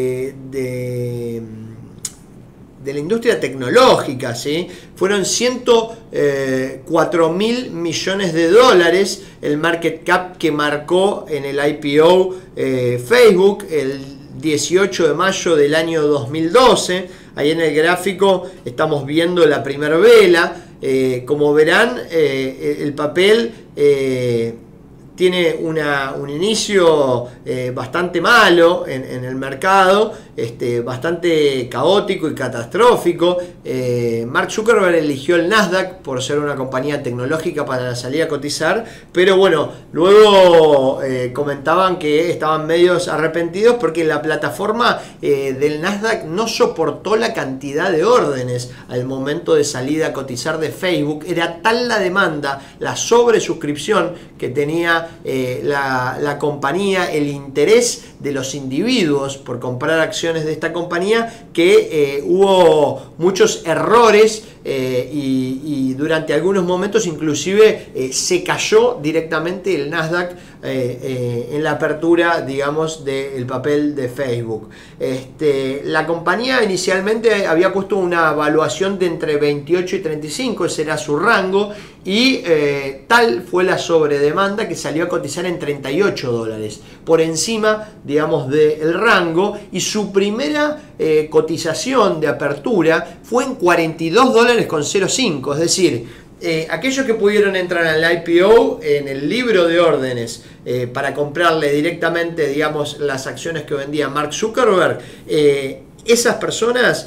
la industria tecnológica, ¿sí? Fueron 104 mil millones de dólares el market cap que marcó en el IPO Facebook el 18 de mayo del año 2012. Ahí en el gráfico estamos viendo la primera vela. Como verán, el papel tiene un inicio bastante malo en el mercado, bastante caótico y catastrófico. Mark Zuckerberg eligió el Nasdaq por ser una compañía tecnológica para la salida a cotizar, pero bueno, luego comentaban que estaban medios arrepentidos porque la plataforma del Nasdaq no soportó la cantidad de órdenes al momento de salida a cotizar de Facebook. Era tal la demanda, la sobresuscripción que tenía la compañía, el interés de los individuos por comprar acciones de esta compañía, que hubo muchos errores y durante algunos momentos inclusive se cayó directamente el Nasdaq en la apertura, digamos, del papel de Facebook. La compañía inicialmente había puesto una evaluación de entre 28 y 35, ese era su rango, y tal fue la sobredemanda que salió a cotizar en 38 dólares, por encima, digamos, del rango, y su primera cotización de apertura fue en 42 dólares con 0,5, es decir, aquellos que pudieron entrar al IPO en el libro de órdenes para comprarle directamente, digamos, las acciones que vendía Mark Zuckerberg, esas personas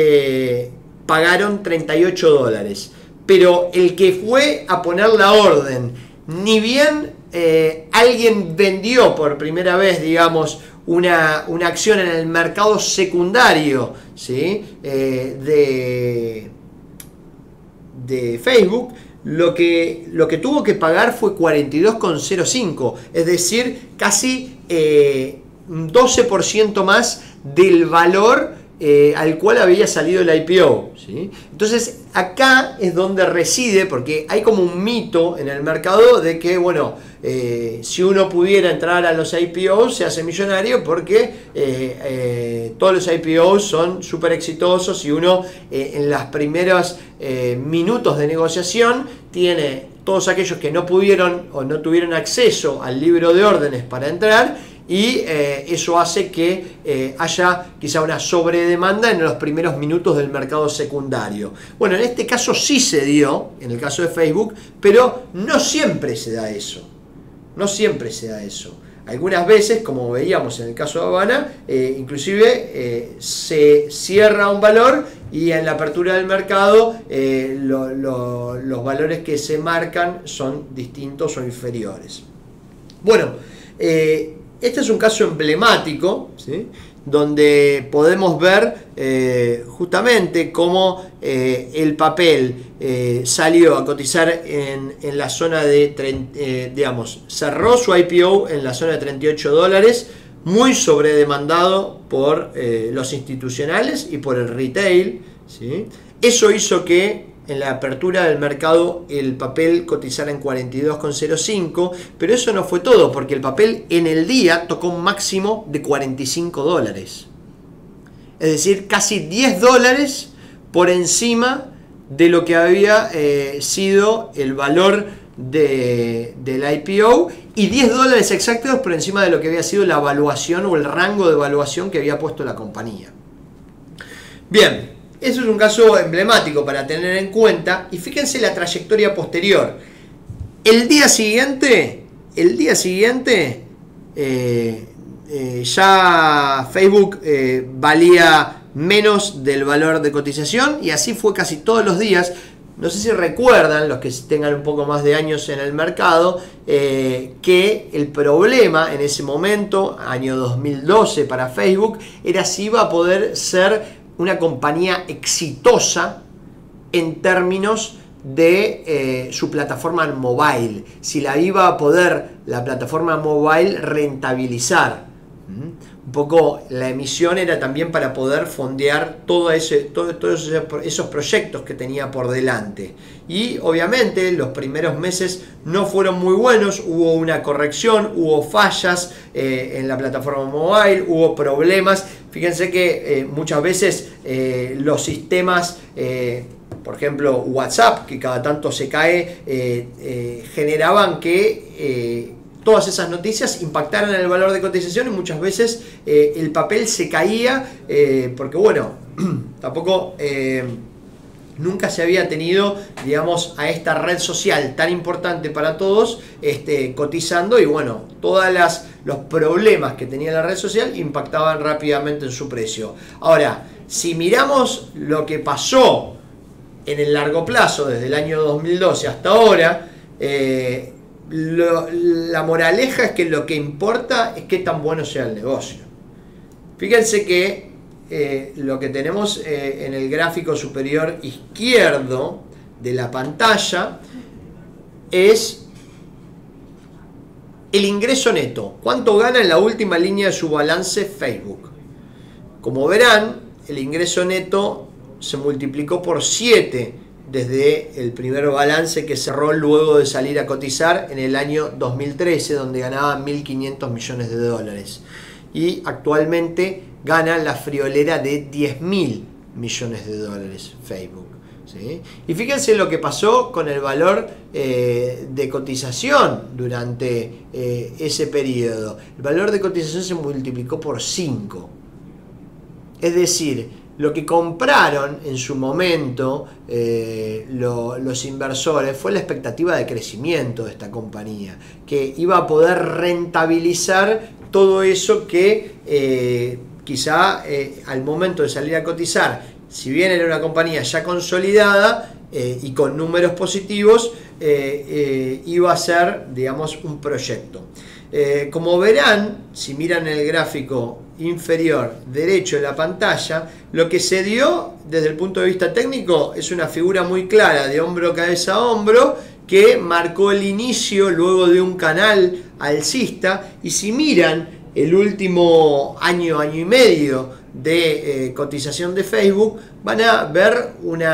pagaron 38 dólares. Pero el que fue a poner la orden, ni bien alguien vendió por primera vez, digamos, una acción en el mercado secundario, ¿sí? de Facebook, lo que tuvo que pagar fue 42,05, es decir, casi un 12% más del valor al cual había salido el IPO, ¿sí? Entonces acá es donde reside, porque hay como un mito en el mercado de que, bueno, si uno pudiera entrar a los IPOs se hace millonario, porque todos los IPOs son súper exitosos y uno en los primeros minutos de negociación tiene todos aquellos que no pudieron o no tuvieron acceso al libro de órdenes para entrar, y eso hace que haya quizá una sobredemanda en los primeros minutos del mercado secundario. Bueno, en este caso sí se dio, en el caso de Facebook, pero no siempre se da eso. No siempre se da eso. Algunas veces, como veíamos en el caso de Habana, inclusive se cierra un valor y en la apertura del mercado los valores que se marcan son distintos o inferiores. Bueno, este es un caso emblemático, ¿sí? Donde podemos ver justamente cómo el papel salió a cotizar en la zona de, digamos, cerró su IPO en la zona de 38 dólares, muy sobredemandado por los institucionales y por el retail, ¿sí? Eso hizo que en la apertura del mercado el papel cotizara en 42,05, pero eso no fue todo, porque el papel en el día tocó un máximo de 45 dólares. Es decir, casi 10 dólares por encima de lo que había sido el valor del IPO, y 10 dólares exactos por encima de lo que había sido la evaluación o el rango de evaluación que había puesto la compañía. Bien, eso es un caso emblemático para tener en cuenta, y fíjense la trayectoria posterior. El día siguiente ya Facebook valía menos del valor de cotización, y así fue casi todos los días. No sé si recuerdan, los que tengan un poco más de años en el mercado, que el problema en ese momento, año 2012 para Facebook, era si iba a poder ser una compañía exitosa en términos de su plataforma mobile, si la iba a poder la plataforma mobile rentabilizar. Un poco la emisión era también para poder fondear todos esos proyectos que tenía por delante. Y obviamente los primeros meses no fueron muy buenos, hubo una corrección, hubo fallas en la plataforma mobile, hubo problemas. Fíjense que muchas veces los sistemas, por ejemplo WhatsApp, que cada tanto se cae, generaban que todas esas noticias impactaran en el valor de cotización, y muchas veces el papel se caía porque bueno, tampoco nunca se había tenido, digamos, a esta red social tan importante para todos cotizando, y bueno, todos los problemas que tenía la red social impactaban rápidamente en su precio. Ahora, si miramos lo que pasó en el largo plazo, desde el año 2012 hasta ahora, la moraleja es que lo que importa es qué tan bueno sea el negocio. Fíjense que lo que tenemos en el gráfico superior izquierdo de la pantalla es el ingreso neto. ¿Cuánto gana en la última línea de su balance Facebook? Como verán, el ingreso neto se multiplicó por 7 desde el primer balance que cerró luego de salir a cotizar en el año 2013, donde ganaba 1.500 millones de dólares. Y actualmente gana la friolera de 10.000 millones de dólares Facebook. ¿Sí? Y fíjense lo que pasó con el valor de cotización durante ese periodo. El valor de cotización se multiplicó por 5. Es decir, lo que compraron en su momento los inversores fue la expectativa de crecimiento de esta compañía, que iba a poder rentabilizar todo eso que quizá al momento de salir a cotizar, si bien era una compañía ya consolidada y con números positivos, iba a ser, digamos, un proyecto. Como verán, si miran el gráfico inferior derecho de la pantalla, lo que se dio desde el punto de vista técnico es una figura muy clara de hombro, cabeza, hombro, que marcó el inicio luego de un canal alcista. Y si miran el último año, año y medio de cotización de Facebook, van a ver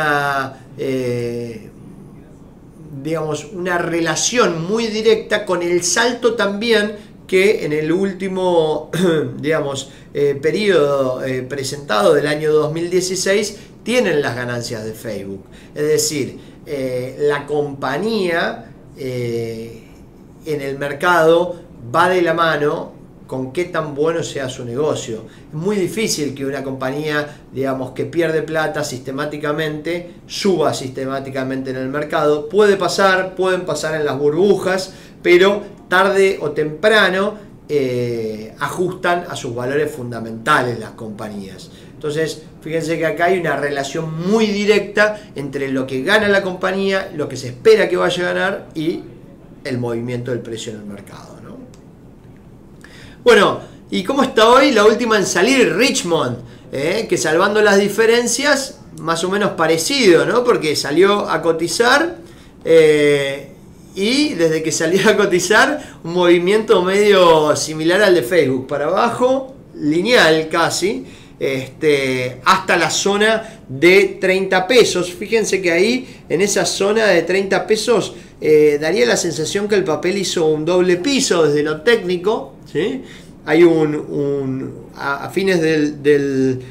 digamos, una relación muy directa con el salto también que en el último, digamos, periodo presentado del año 2016 tienen las ganancias de Facebook. Es decir, la compañía en el mercado va de la mano con qué tan bueno sea su negocio. Es muy difícil que una compañía, digamos, que pierde plata sistemáticamente, suba sistemáticamente en el mercado. Pueden pasar en las burbujas, pero tarde o temprano ajustan a sus valores fundamentales las compañías. Entonces, fíjense que acá hay una relación muy directa entre lo que gana la compañía, lo que se espera que vaya a ganar y el movimiento del precio en el mercado, ¿no? Bueno, ¿y cómo está hoy? La última en salir, Richmond, que salvando las diferencias, más o menos parecido, ¿no? Porque salió a cotizar y desde que salió a cotizar, un movimiento medio similar al de Facebook, para abajo, lineal casi, hasta la zona de 30 pesos. Fíjense que ahí, en esa zona de 30 pesos, daría la sensación que el papel hizo un doble piso desde lo técnico, ¿sí? Hay a fines del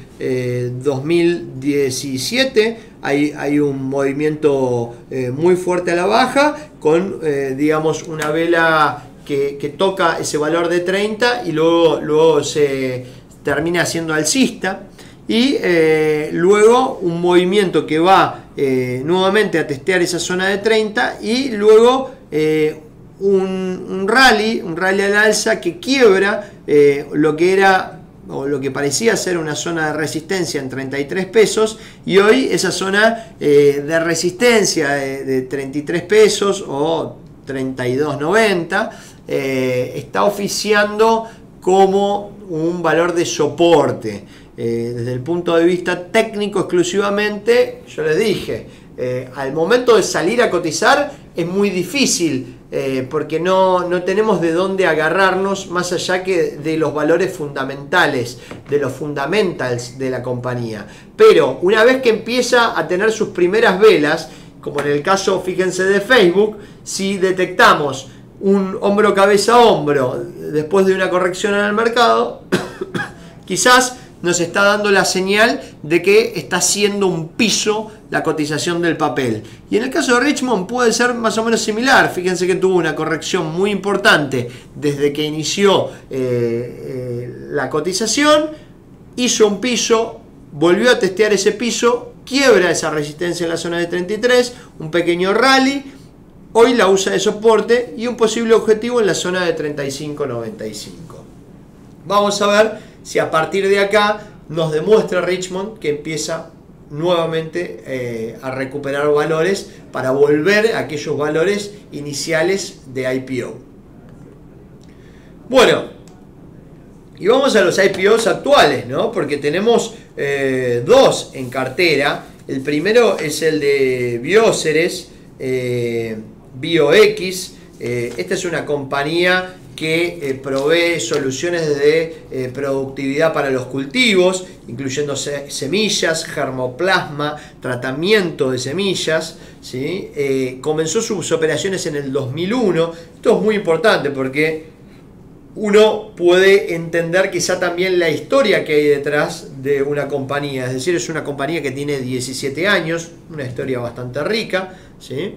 2017 hay un movimiento muy fuerte a la baja con digamos una vela que toca ese valor de 30 y luego se termina siendo alcista, y luego un movimiento que va nuevamente a testear esa zona de 30 y luego un rally al alza que quiebra lo que era o lo que parecía ser una zona de resistencia en 33 pesos, y hoy esa zona de resistencia de 33 pesos o 32.90 está oficiando como un valor de soporte. Desde el punto de vista técnico exclusivamente, yo les dije, al momento de salir a cotizar es muy difícil, porque no tenemos de dónde agarrarnos más allá que de los valores fundamentales, de los fundamentals de la compañía. Pero una vez que empieza a tener sus primeras velas, como en el caso, fíjense, de Facebook, si detectamos un hombro cabeza a hombro después de una corrección en el mercado, quizás nos está dando la señal de que está haciendo un piso la cotización del papel. Y en el caso de Richmond puede ser más o menos similar. Fíjense que tuvo una corrección muy importante desde que inició la cotización, hizo un piso, volvió a testear ese piso, quiebra esa resistencia en la zona de 33, un pequeño rally, hoy la usa de soporte y un posible objetivo en la zona de 35.95. Vamos a ver si a partir de acá nos demuestra Richmond que empieza nuevamente a recuperar valores para volver a aquellos valores iniciales de IPO. Bueno, y vamos a los IPOs actuales, ¿no? Porque tenemos dos en cartera. El primero es el de Bioceres, BioX. Esta es una compañía que provee soluciones de productividad para los cultivos, incluyendo semillas, germoplasma, tratamiento de semillas, ¿sí? Comenzó sus operaciones en el 2001. Esto es muy importante porque uno puede entender quizá también la historia que hay detrás de una compañía. Es decir, es una compañía que tiene 17 años, una historia bastante rica, ¿sí?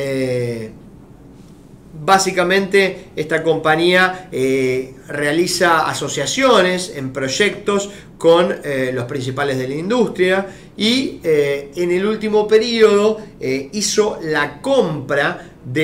Básicamente esta compañía realiza asociaciones en proyectos con los principales de la industria y en el último periodo hizo la compra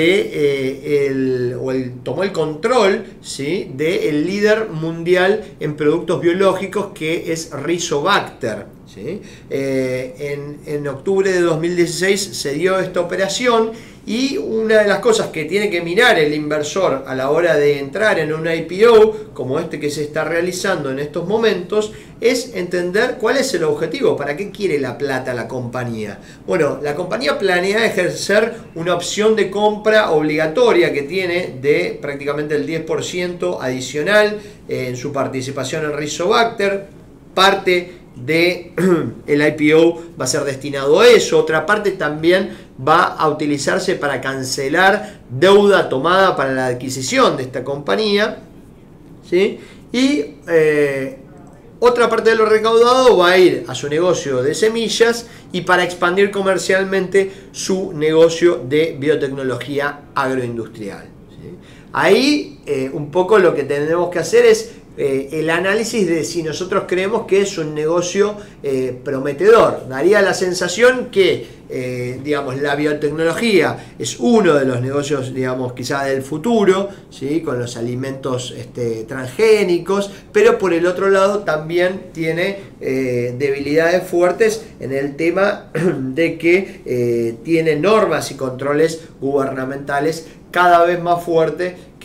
tomó el control, ¿sí?, del líder mundial en productos biológicos, que es Rizobacter, ¿sí? En octubre de 2016 se dio esta operación. Y una de las cosas que tiene que mirar el inversor a la hora de entrar en un IPO como este que se está realizando en estos momentos es entender cuál es el objetivo, para qué quiere la plata la compañía. Bueno, la compañía planea ejercer una opción de compra obligatoria que tiene de prácticamente el 10% adicional en su participación en Rizobacter. Parte de el IPO va a ser destinado a eso, otra parte también va a utilizarse para cancelar deuda tomada para la adquisición de esta compañía, ¿sí? Y otra parte de lo recaudado va a ir a su negocio de semillas y para expandir comercialmente su negocio de biotecnología agroindustrial, ¿sí? Ahí un poco lo que tenemos que hacer es el análisis de si nosotros creemos que es un negocio prometedor. Daría la sensación que digamos, la biotecnología es uno de los negocios, digamos, quizá del futuro, ¿sí?, con los alimentos transgénicos, pero por el otro lado también tiene debilidades fuertes en el tema de que tiene normas y controles gubernamentales cada vez más fuertes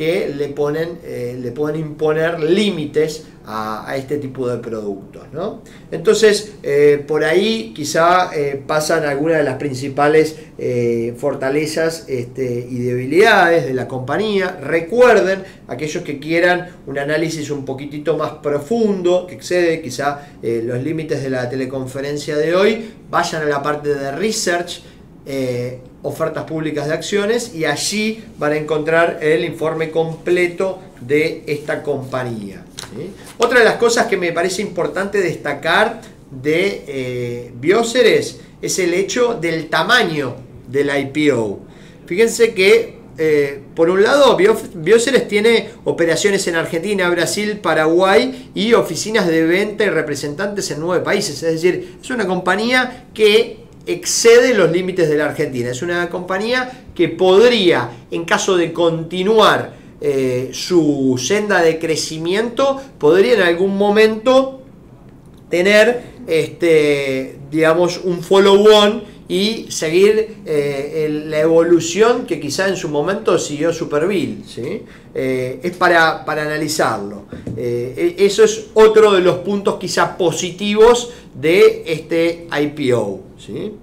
que le pueden imponer límites a este tipo de productos, ¿no? Entonces, por ahí quizá pasan algunas de las principales fortalezas y debilidades de la compañía. Recuerden, aquellos que quieran un análisis un poquitito más profundo, que excede quizá los límites de la teleconferencia de hoy, vayan a la parte de research, ofertas públicas de acciones, y allí van a encontrar el informe completo de esta compañía, ¿sí? Otra de las cosas que me parece importante destacar de Bioceres es el hecho del tamaño del IPO. Fíjense que por un lado Bioceres tiene operaciones en Argentina, Brasil, Paraguay y oficinas de venta y representantes en 9 países. Es decir, es una compañía que excede los límites de la Argentina. Es una compañía que podría, en caso de continuar su senda de crecimiento, podría en algún momento tener digamos un follow-on y seguir la evolución que quizá en su momento siguió Superbill, ¿sí? Es para analizarlo. Eso es otro de los puntos quizá positivos de este IPO, ¿sí?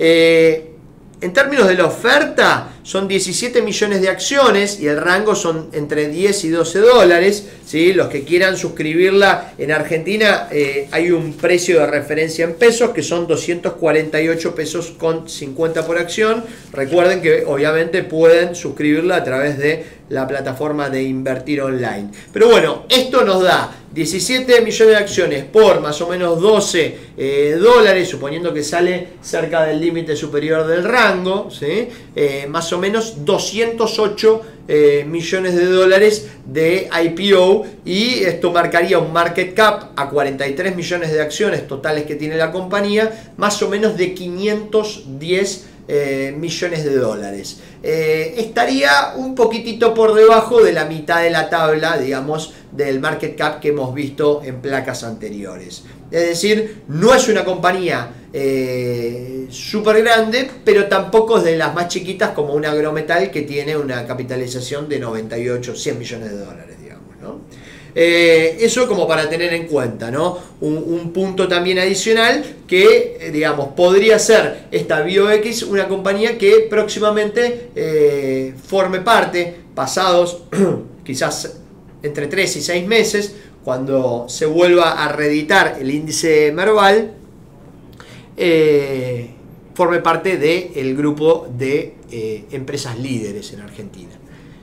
En términos de la oferta, son 17 millones de acciones y el rango son entre 10 y 12 dólares. ¿Sí? Los que quieran suscribirla en Argentina, hay un precio de referencia en pesos que son 248 pesos con 50 por acción. Recuerden que obviamente pueden suscribirla a través de la plataforma de Invertir Online. Pero bueno, esto nos da 17 millones de acciones por más o menos 12 dólares, suponiendo que sale cerca del límite superior del rango, ¿sí? Más o menos 208 millones de dólares de IPO, y esto marcaría un market cap a 43 millones de acciones totales que tiene la compañía, más o menos de 510 millones de dólares. Estaría un poquitito por debajo de la mitad de la tabla, digamos, del market cap que hemos visto en placas anteriores. Es decir, no es una compañía súper grande, pero tampoco es de las más chiquitas como una Agrometal, que tiene una capitalización de 98, 100 millones de dólares, digamos, ¿no? Eso como para tener en cuenta, ¿no? Un punto también adicional que, digamos, podría ser esta BioX una compañía que próximamente forme parte, pasados quizás entre 3 y 6 meses, cuando se vuelva a reeditar el índice Merval, forme parte del grupo de empresas líderes en Argentina.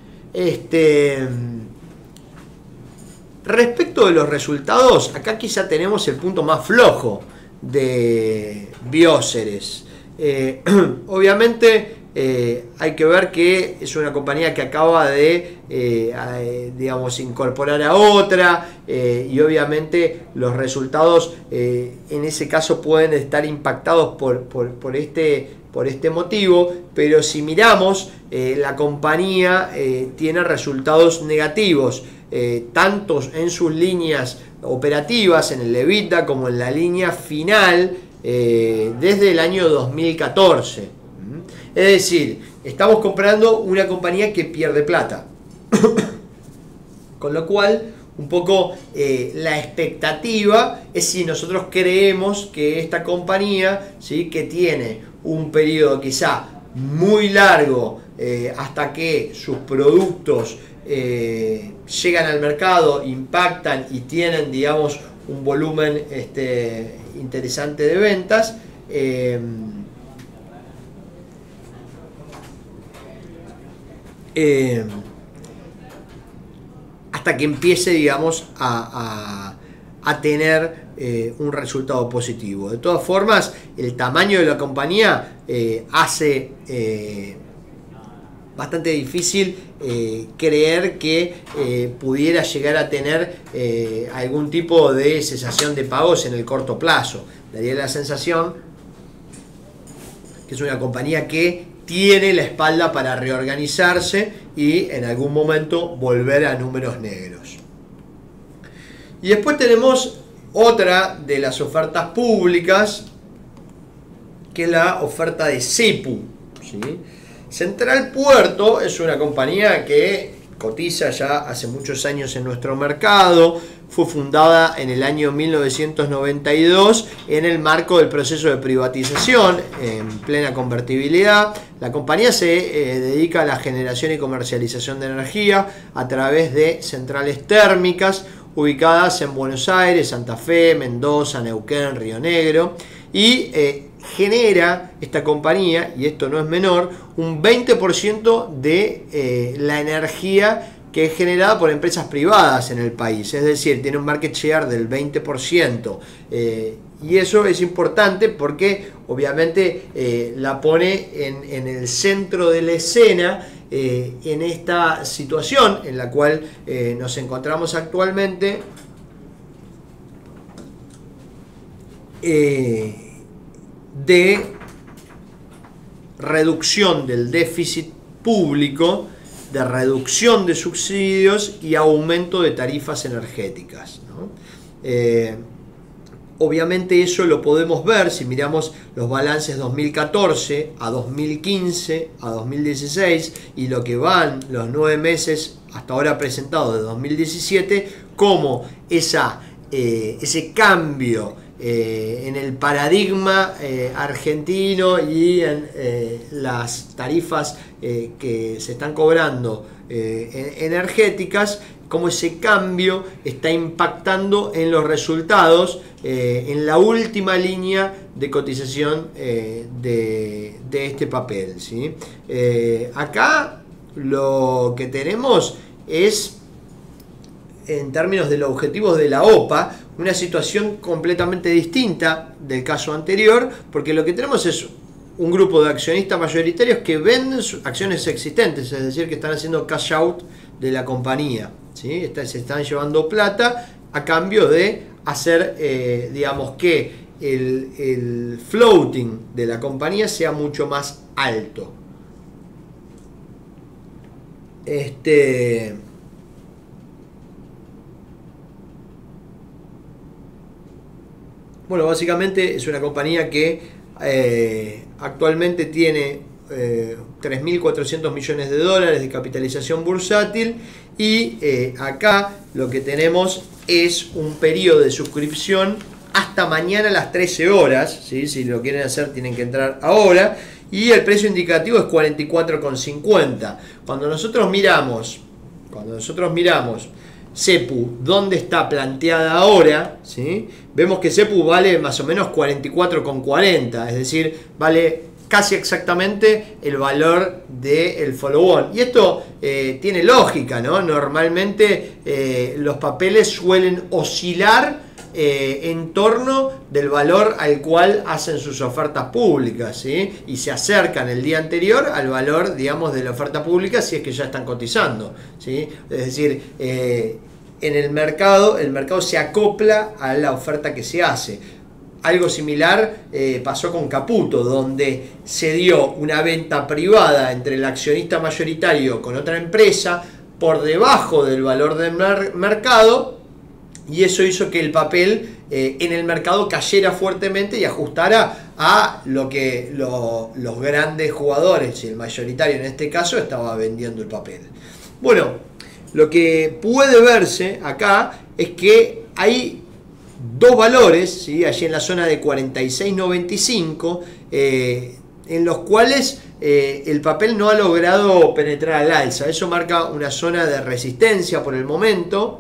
Respecto de los resultados, acá quizá tenemos el punto más flojo de Bioceres. Obviamente hay que ver que es una compañía que acaba de digamos, incorporar a otra, y obviamente los resultados en ese caso pueden estar impactados por este motivo, pero si miramos, la compañía tiene resultados negativos, tanto en sus líneas operativas, en el EBITDA, como en la línea final, desde el año 2014. Es decir, estamos comprando una compañía que pierde plata. Con lo cual, un poco la expectativa es si nosotros creemos que esta compañía, ¿sí?, que tiene un periodo quizá muy largo hasta que sus productos llegan al mercado, impactan y tienen, digamos, un volumen interesante de ventas, hasta que empiece, digamos, a tener un resultado positivo. De todas formas, el tamaño de la compañía hace bastante difícil creer que pudiera llegar a tener algún tipo de cesación de pagos en el corto plazo. Daría la sensación que es una compañía que tiene la espalda para reorganizarse y en algún momento volver a números negros. Y después tenemos otra de las ofertas públicas, que es la oferta de Cepu, ¿sí? Central Puerto es una compañía que cotiza ya hace muchos años en nuestro mercado. Fue fundada en el año 1992 en el marco del proceso de privatización en plena convertibilidad. La compañía se dedica a la generación y comercialización de energía a través de centrales térmicas ubicadas en Buenos Aires, Santa Fe, Mendoza, Neuquén, Río Negro, y genera esta compañía, y esto no es menor, un 20% de la energía que es generada por empresas privadas en el país, es decir, tiene un market share del 20%, y eso es importante porque obviamente la pone en el centro de la escena en esta situación en la cual nos encontramos actualmente, de reducción del déficit público, de reducción de subsidios y aumento de tarifas energéticas, ¿no? Obviamente eso lo podemos ver si miramos los balances 2014 a 2015 a 2016 y lo que van los 9 meses hasta ahora presentados de 2017, como ese cambio en el paradigma argentino y en las tarifas que se están cobrando energéticas, cómo ese cambio está impactando en los resultados en la última línea de cotización de este papel, ¿sí? Acá lo que tenemos es, en términos de los objetivos de la OPA, una situación completamente distinta del caso anterior, porque lo que tenemos es un grupo de accionistas mayoritarios que venden sus acciones existentes, es decir, que están haciendo cash out de la compañía, ¿sí? Se están llevando plata a cambio de hacer, digamos, que el floating de la compañía sea mucho más alto. Bueno, básicamente es una compañía que actualmente tiene 3.400 millones de dólares de capitalización bursátil, y acá lo que tenemos es un periodo de suscripción hasta mañana a las 13 horas, ¿sí? Si lo quieren hacer tienen que entrar ahora, y el precio indicativo es 44,50. Cuando nosotros miramos CEPU, ¿dónde está planteada ahora? ¿Sí? Vemos que CEPU vale más o menos 44,40, es decir, vale casi exactamente el valor del follow-on. Y esto tiene lógica, ¿no? Normalmente los papeles suelen oscilar en torno del valor al cual hacen sus ofertas públicas, ¿sí? Y se acercan el día anterior al valor, digamos, de la oferta pública si es que ya están cotizando, ¿sí? Es decir, en el mercado se acopla a la oferta que se hace. Algo similar pasó con Caputo, donde se dio una venta privada entre el accionista mayoritario con otra empresa por debajo del valor del mercado, y eso hizo que el papel en el mercado cayera fuertemente y ajustara a lo que los grandes jugadores, y el mayoritario en este caso, estaba vendiendo el papel. Bueno, lo que puede verse acá es que hay dos valores, ¿sí? Allí en la zona de 46.95, en los cuales el papel no ha logrado penetrar al alza. Eso marca una zona de resistencia por el momento,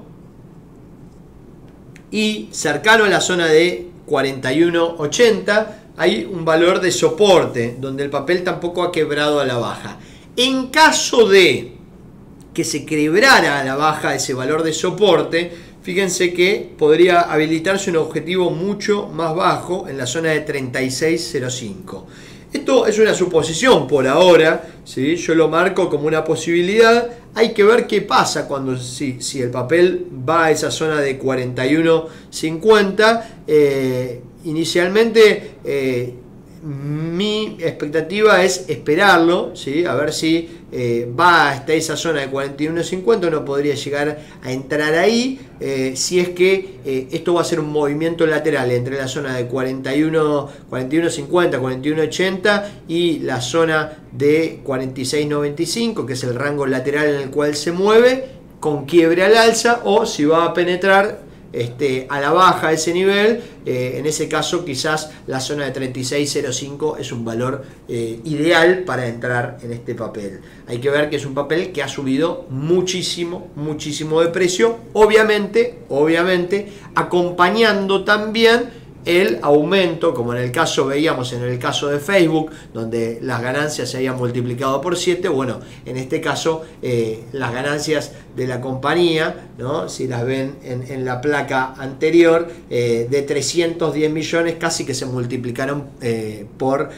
y cercano a la zona de 41.80 hay un valor de soporte donde el papel tampoco ha quebrado a la baja. En caso de que se quebrara a la baja ese valor de soporte, fíjense que podría habilitarse un objetivo mucho más bajo en la zona de 36.05. Esto es una suposición por ahora, ¿sí? Yo lo marco como una posibilidad. Hay que ver qué pasa cuando si el papel va a esa zona de 41.50. Inicialmente mi expectativa es esperarlo, ¿sí? A ver si va hasta esa zona de 41.50. Uno podría llegar a entrar ahí, si es que esto va a ser un movimiento lateral entre la zona de 41.50, 41.80 y la zona de 46.95, que es el rango lateral en el cual se mueve, con quiebre al alza, o si va a penetrar a la baja ese nivel. En ese caso quizás la zona de 36.05 es un valor ideal para entrar en este papel. Hay que ver que es un papel que ha subido muchísimo de precio, obviamente acompañando también el aumento, como en el caso, veíamos en el caso de Facebook, donde las ganancias se habían multiplicado por 7. Bueno, en este caso las ganancias de la compañía, ¿no? Si las ven en la placa anterior, de 310 millones, casi que se multiplicaron por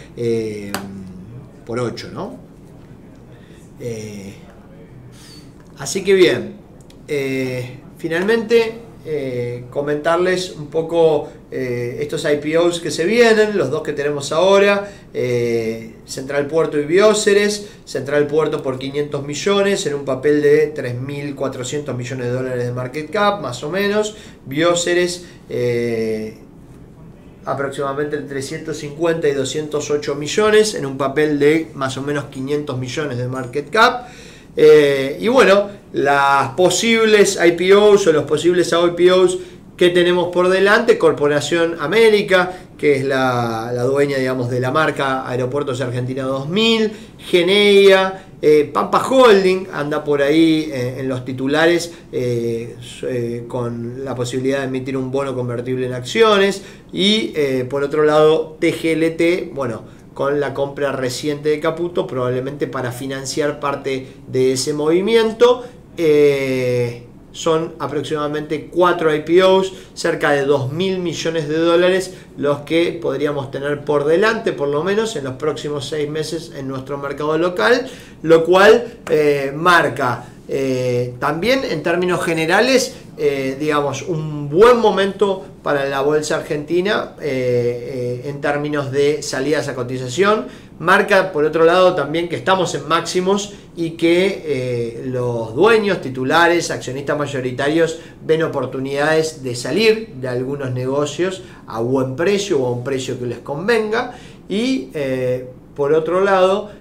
8, ¿no? Así que bien, finalmente comentarles un poco estos IPOs que se vienen, los dos que tenemos ahora, Central Puerto y Bioceres. Central Puerto por 500 millones en un papel de 3.400 millones de dólares de market cap, más o menos. Bioceres aproximadamente entre 150 y 208 millones en un papel de más o menos 500 millones de market cap. Y bueno, las posibles IPOs o los posibles IPOs que tenemos por delante: Corporación América, que es la dueña, digamos, de la marca Aeropuertos Argentina 2000, Geneia, Pampa Holding anda por ahí en los titulares, con la posibilidad de emitir un bono convertible en acciones, y por otro lado TGLT, bueno, con la compra reciente de Caputo, probablemente para financiar parte de ese movimiento. Son aproximadamente 4 IPOs, cerca de 2.000 millones de dólares, los que podríamos tener por delante, por lo menos en los próximos 6 meses en nuestro mercado local, lo cual marca también en términos generales, digamos, un buen momento para la bolsa argentina en términos de salidas a cotización. Marca, por otro lado, también que estamos en máximos y que los dueños, titulares, accionistas mayoritarios ven oportunidades de salir de algunos negocios a buen precio o a un precio que les convenga. Y por otro lado,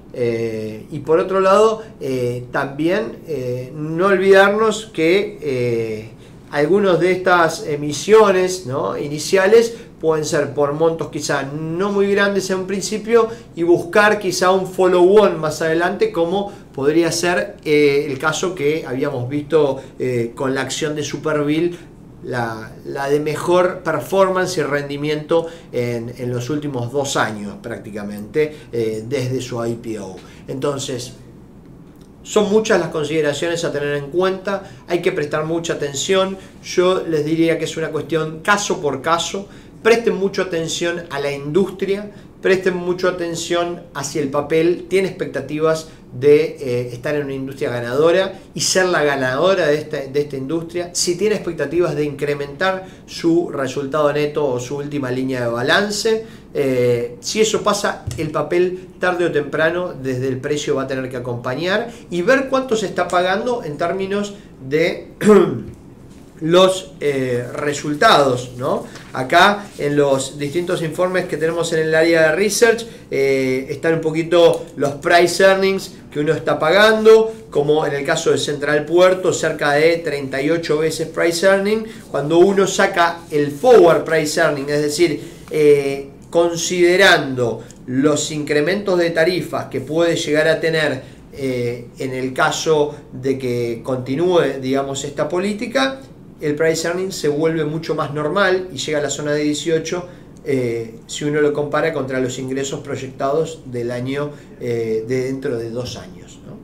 también no olvidarnos que algunos de estas emisiones, ¿no?, iniciales pueden ser por montos quizá no muy grandes en un principio y buscar quizá un follow-on más adelante, como podría ser el caso que habíamos visto con la acción de Superbill, la de mejor performance y rendimiento en los últimos 2 años prácticamente, desde su IPO. Entonces, son muchas las consideraciones a tener en cuenta, hay que prestar mucha atención. Yo les diría que es una cuestión caso por caso. Presten mucha atención a la industria, presten mucha atención hacia el papel. Tiene expectativas de estar en una industria ganadora y ser la ganadora de esta industria. Si tiene expectativas de incrementar su resultado neto o su última línea de balance, si eso pasa, el papel tarde o temprano desde el precio va a tener que acompañar y ver cuánto se está pagando en términos de los resultados, ¿no? Acá en los distintos informes que tenemos en el área de research están un poquito los price earnings que uno está pagando, como en el caso de Central Puerto, cerca de 38 veces price earning. Cuando uno saca el forward price earning, es decir, considerando los incrementos de tarifas que puede llegar a tener en el caso de que continúe, digamos, esta política, el price earning se vuelve mucho más normal y llega a la zona de 18 si uno lo compara contra los ingresos proyectados del año de dentro de 2 años, ¿no?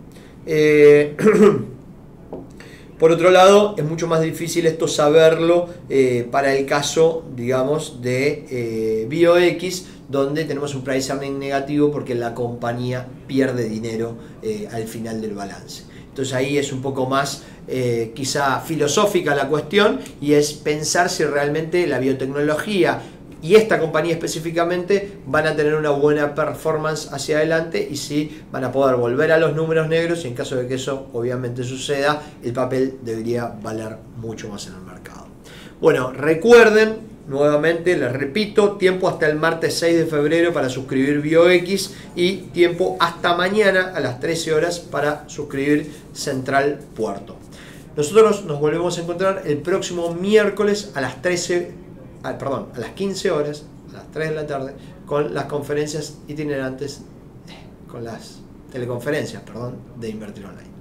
Por otro lado, es mucho más difícil esto saberlo para el caso, digamos, de BioX, donde tenemos un price earning negativo porque la compañía pierde dinero al final del balance. Entonces ahí es un poco más quizá filosófica la cuestión, y es pensar si realmente la biotecnología y esta compañía específicamente van a tener una buena performance hacia adelante y sí van a poder volver a los números negros, y en caso de que eso obviamente suceda, el papel debería valer mucho más en el mercado. Bueno, recuerden, nuevamente les repito, tiempo hasta el martes 6 de febrero para suscribir BioX y tiempo hasta mañana a las 13 horas para suscribir Central Puerto. Nosotros nos volvemos a encontrar el próximo miércoles a las 15 horas, a las 3 de la tarde, con las conferencias itinerantes, con las teleconferencias, de Invertir Online.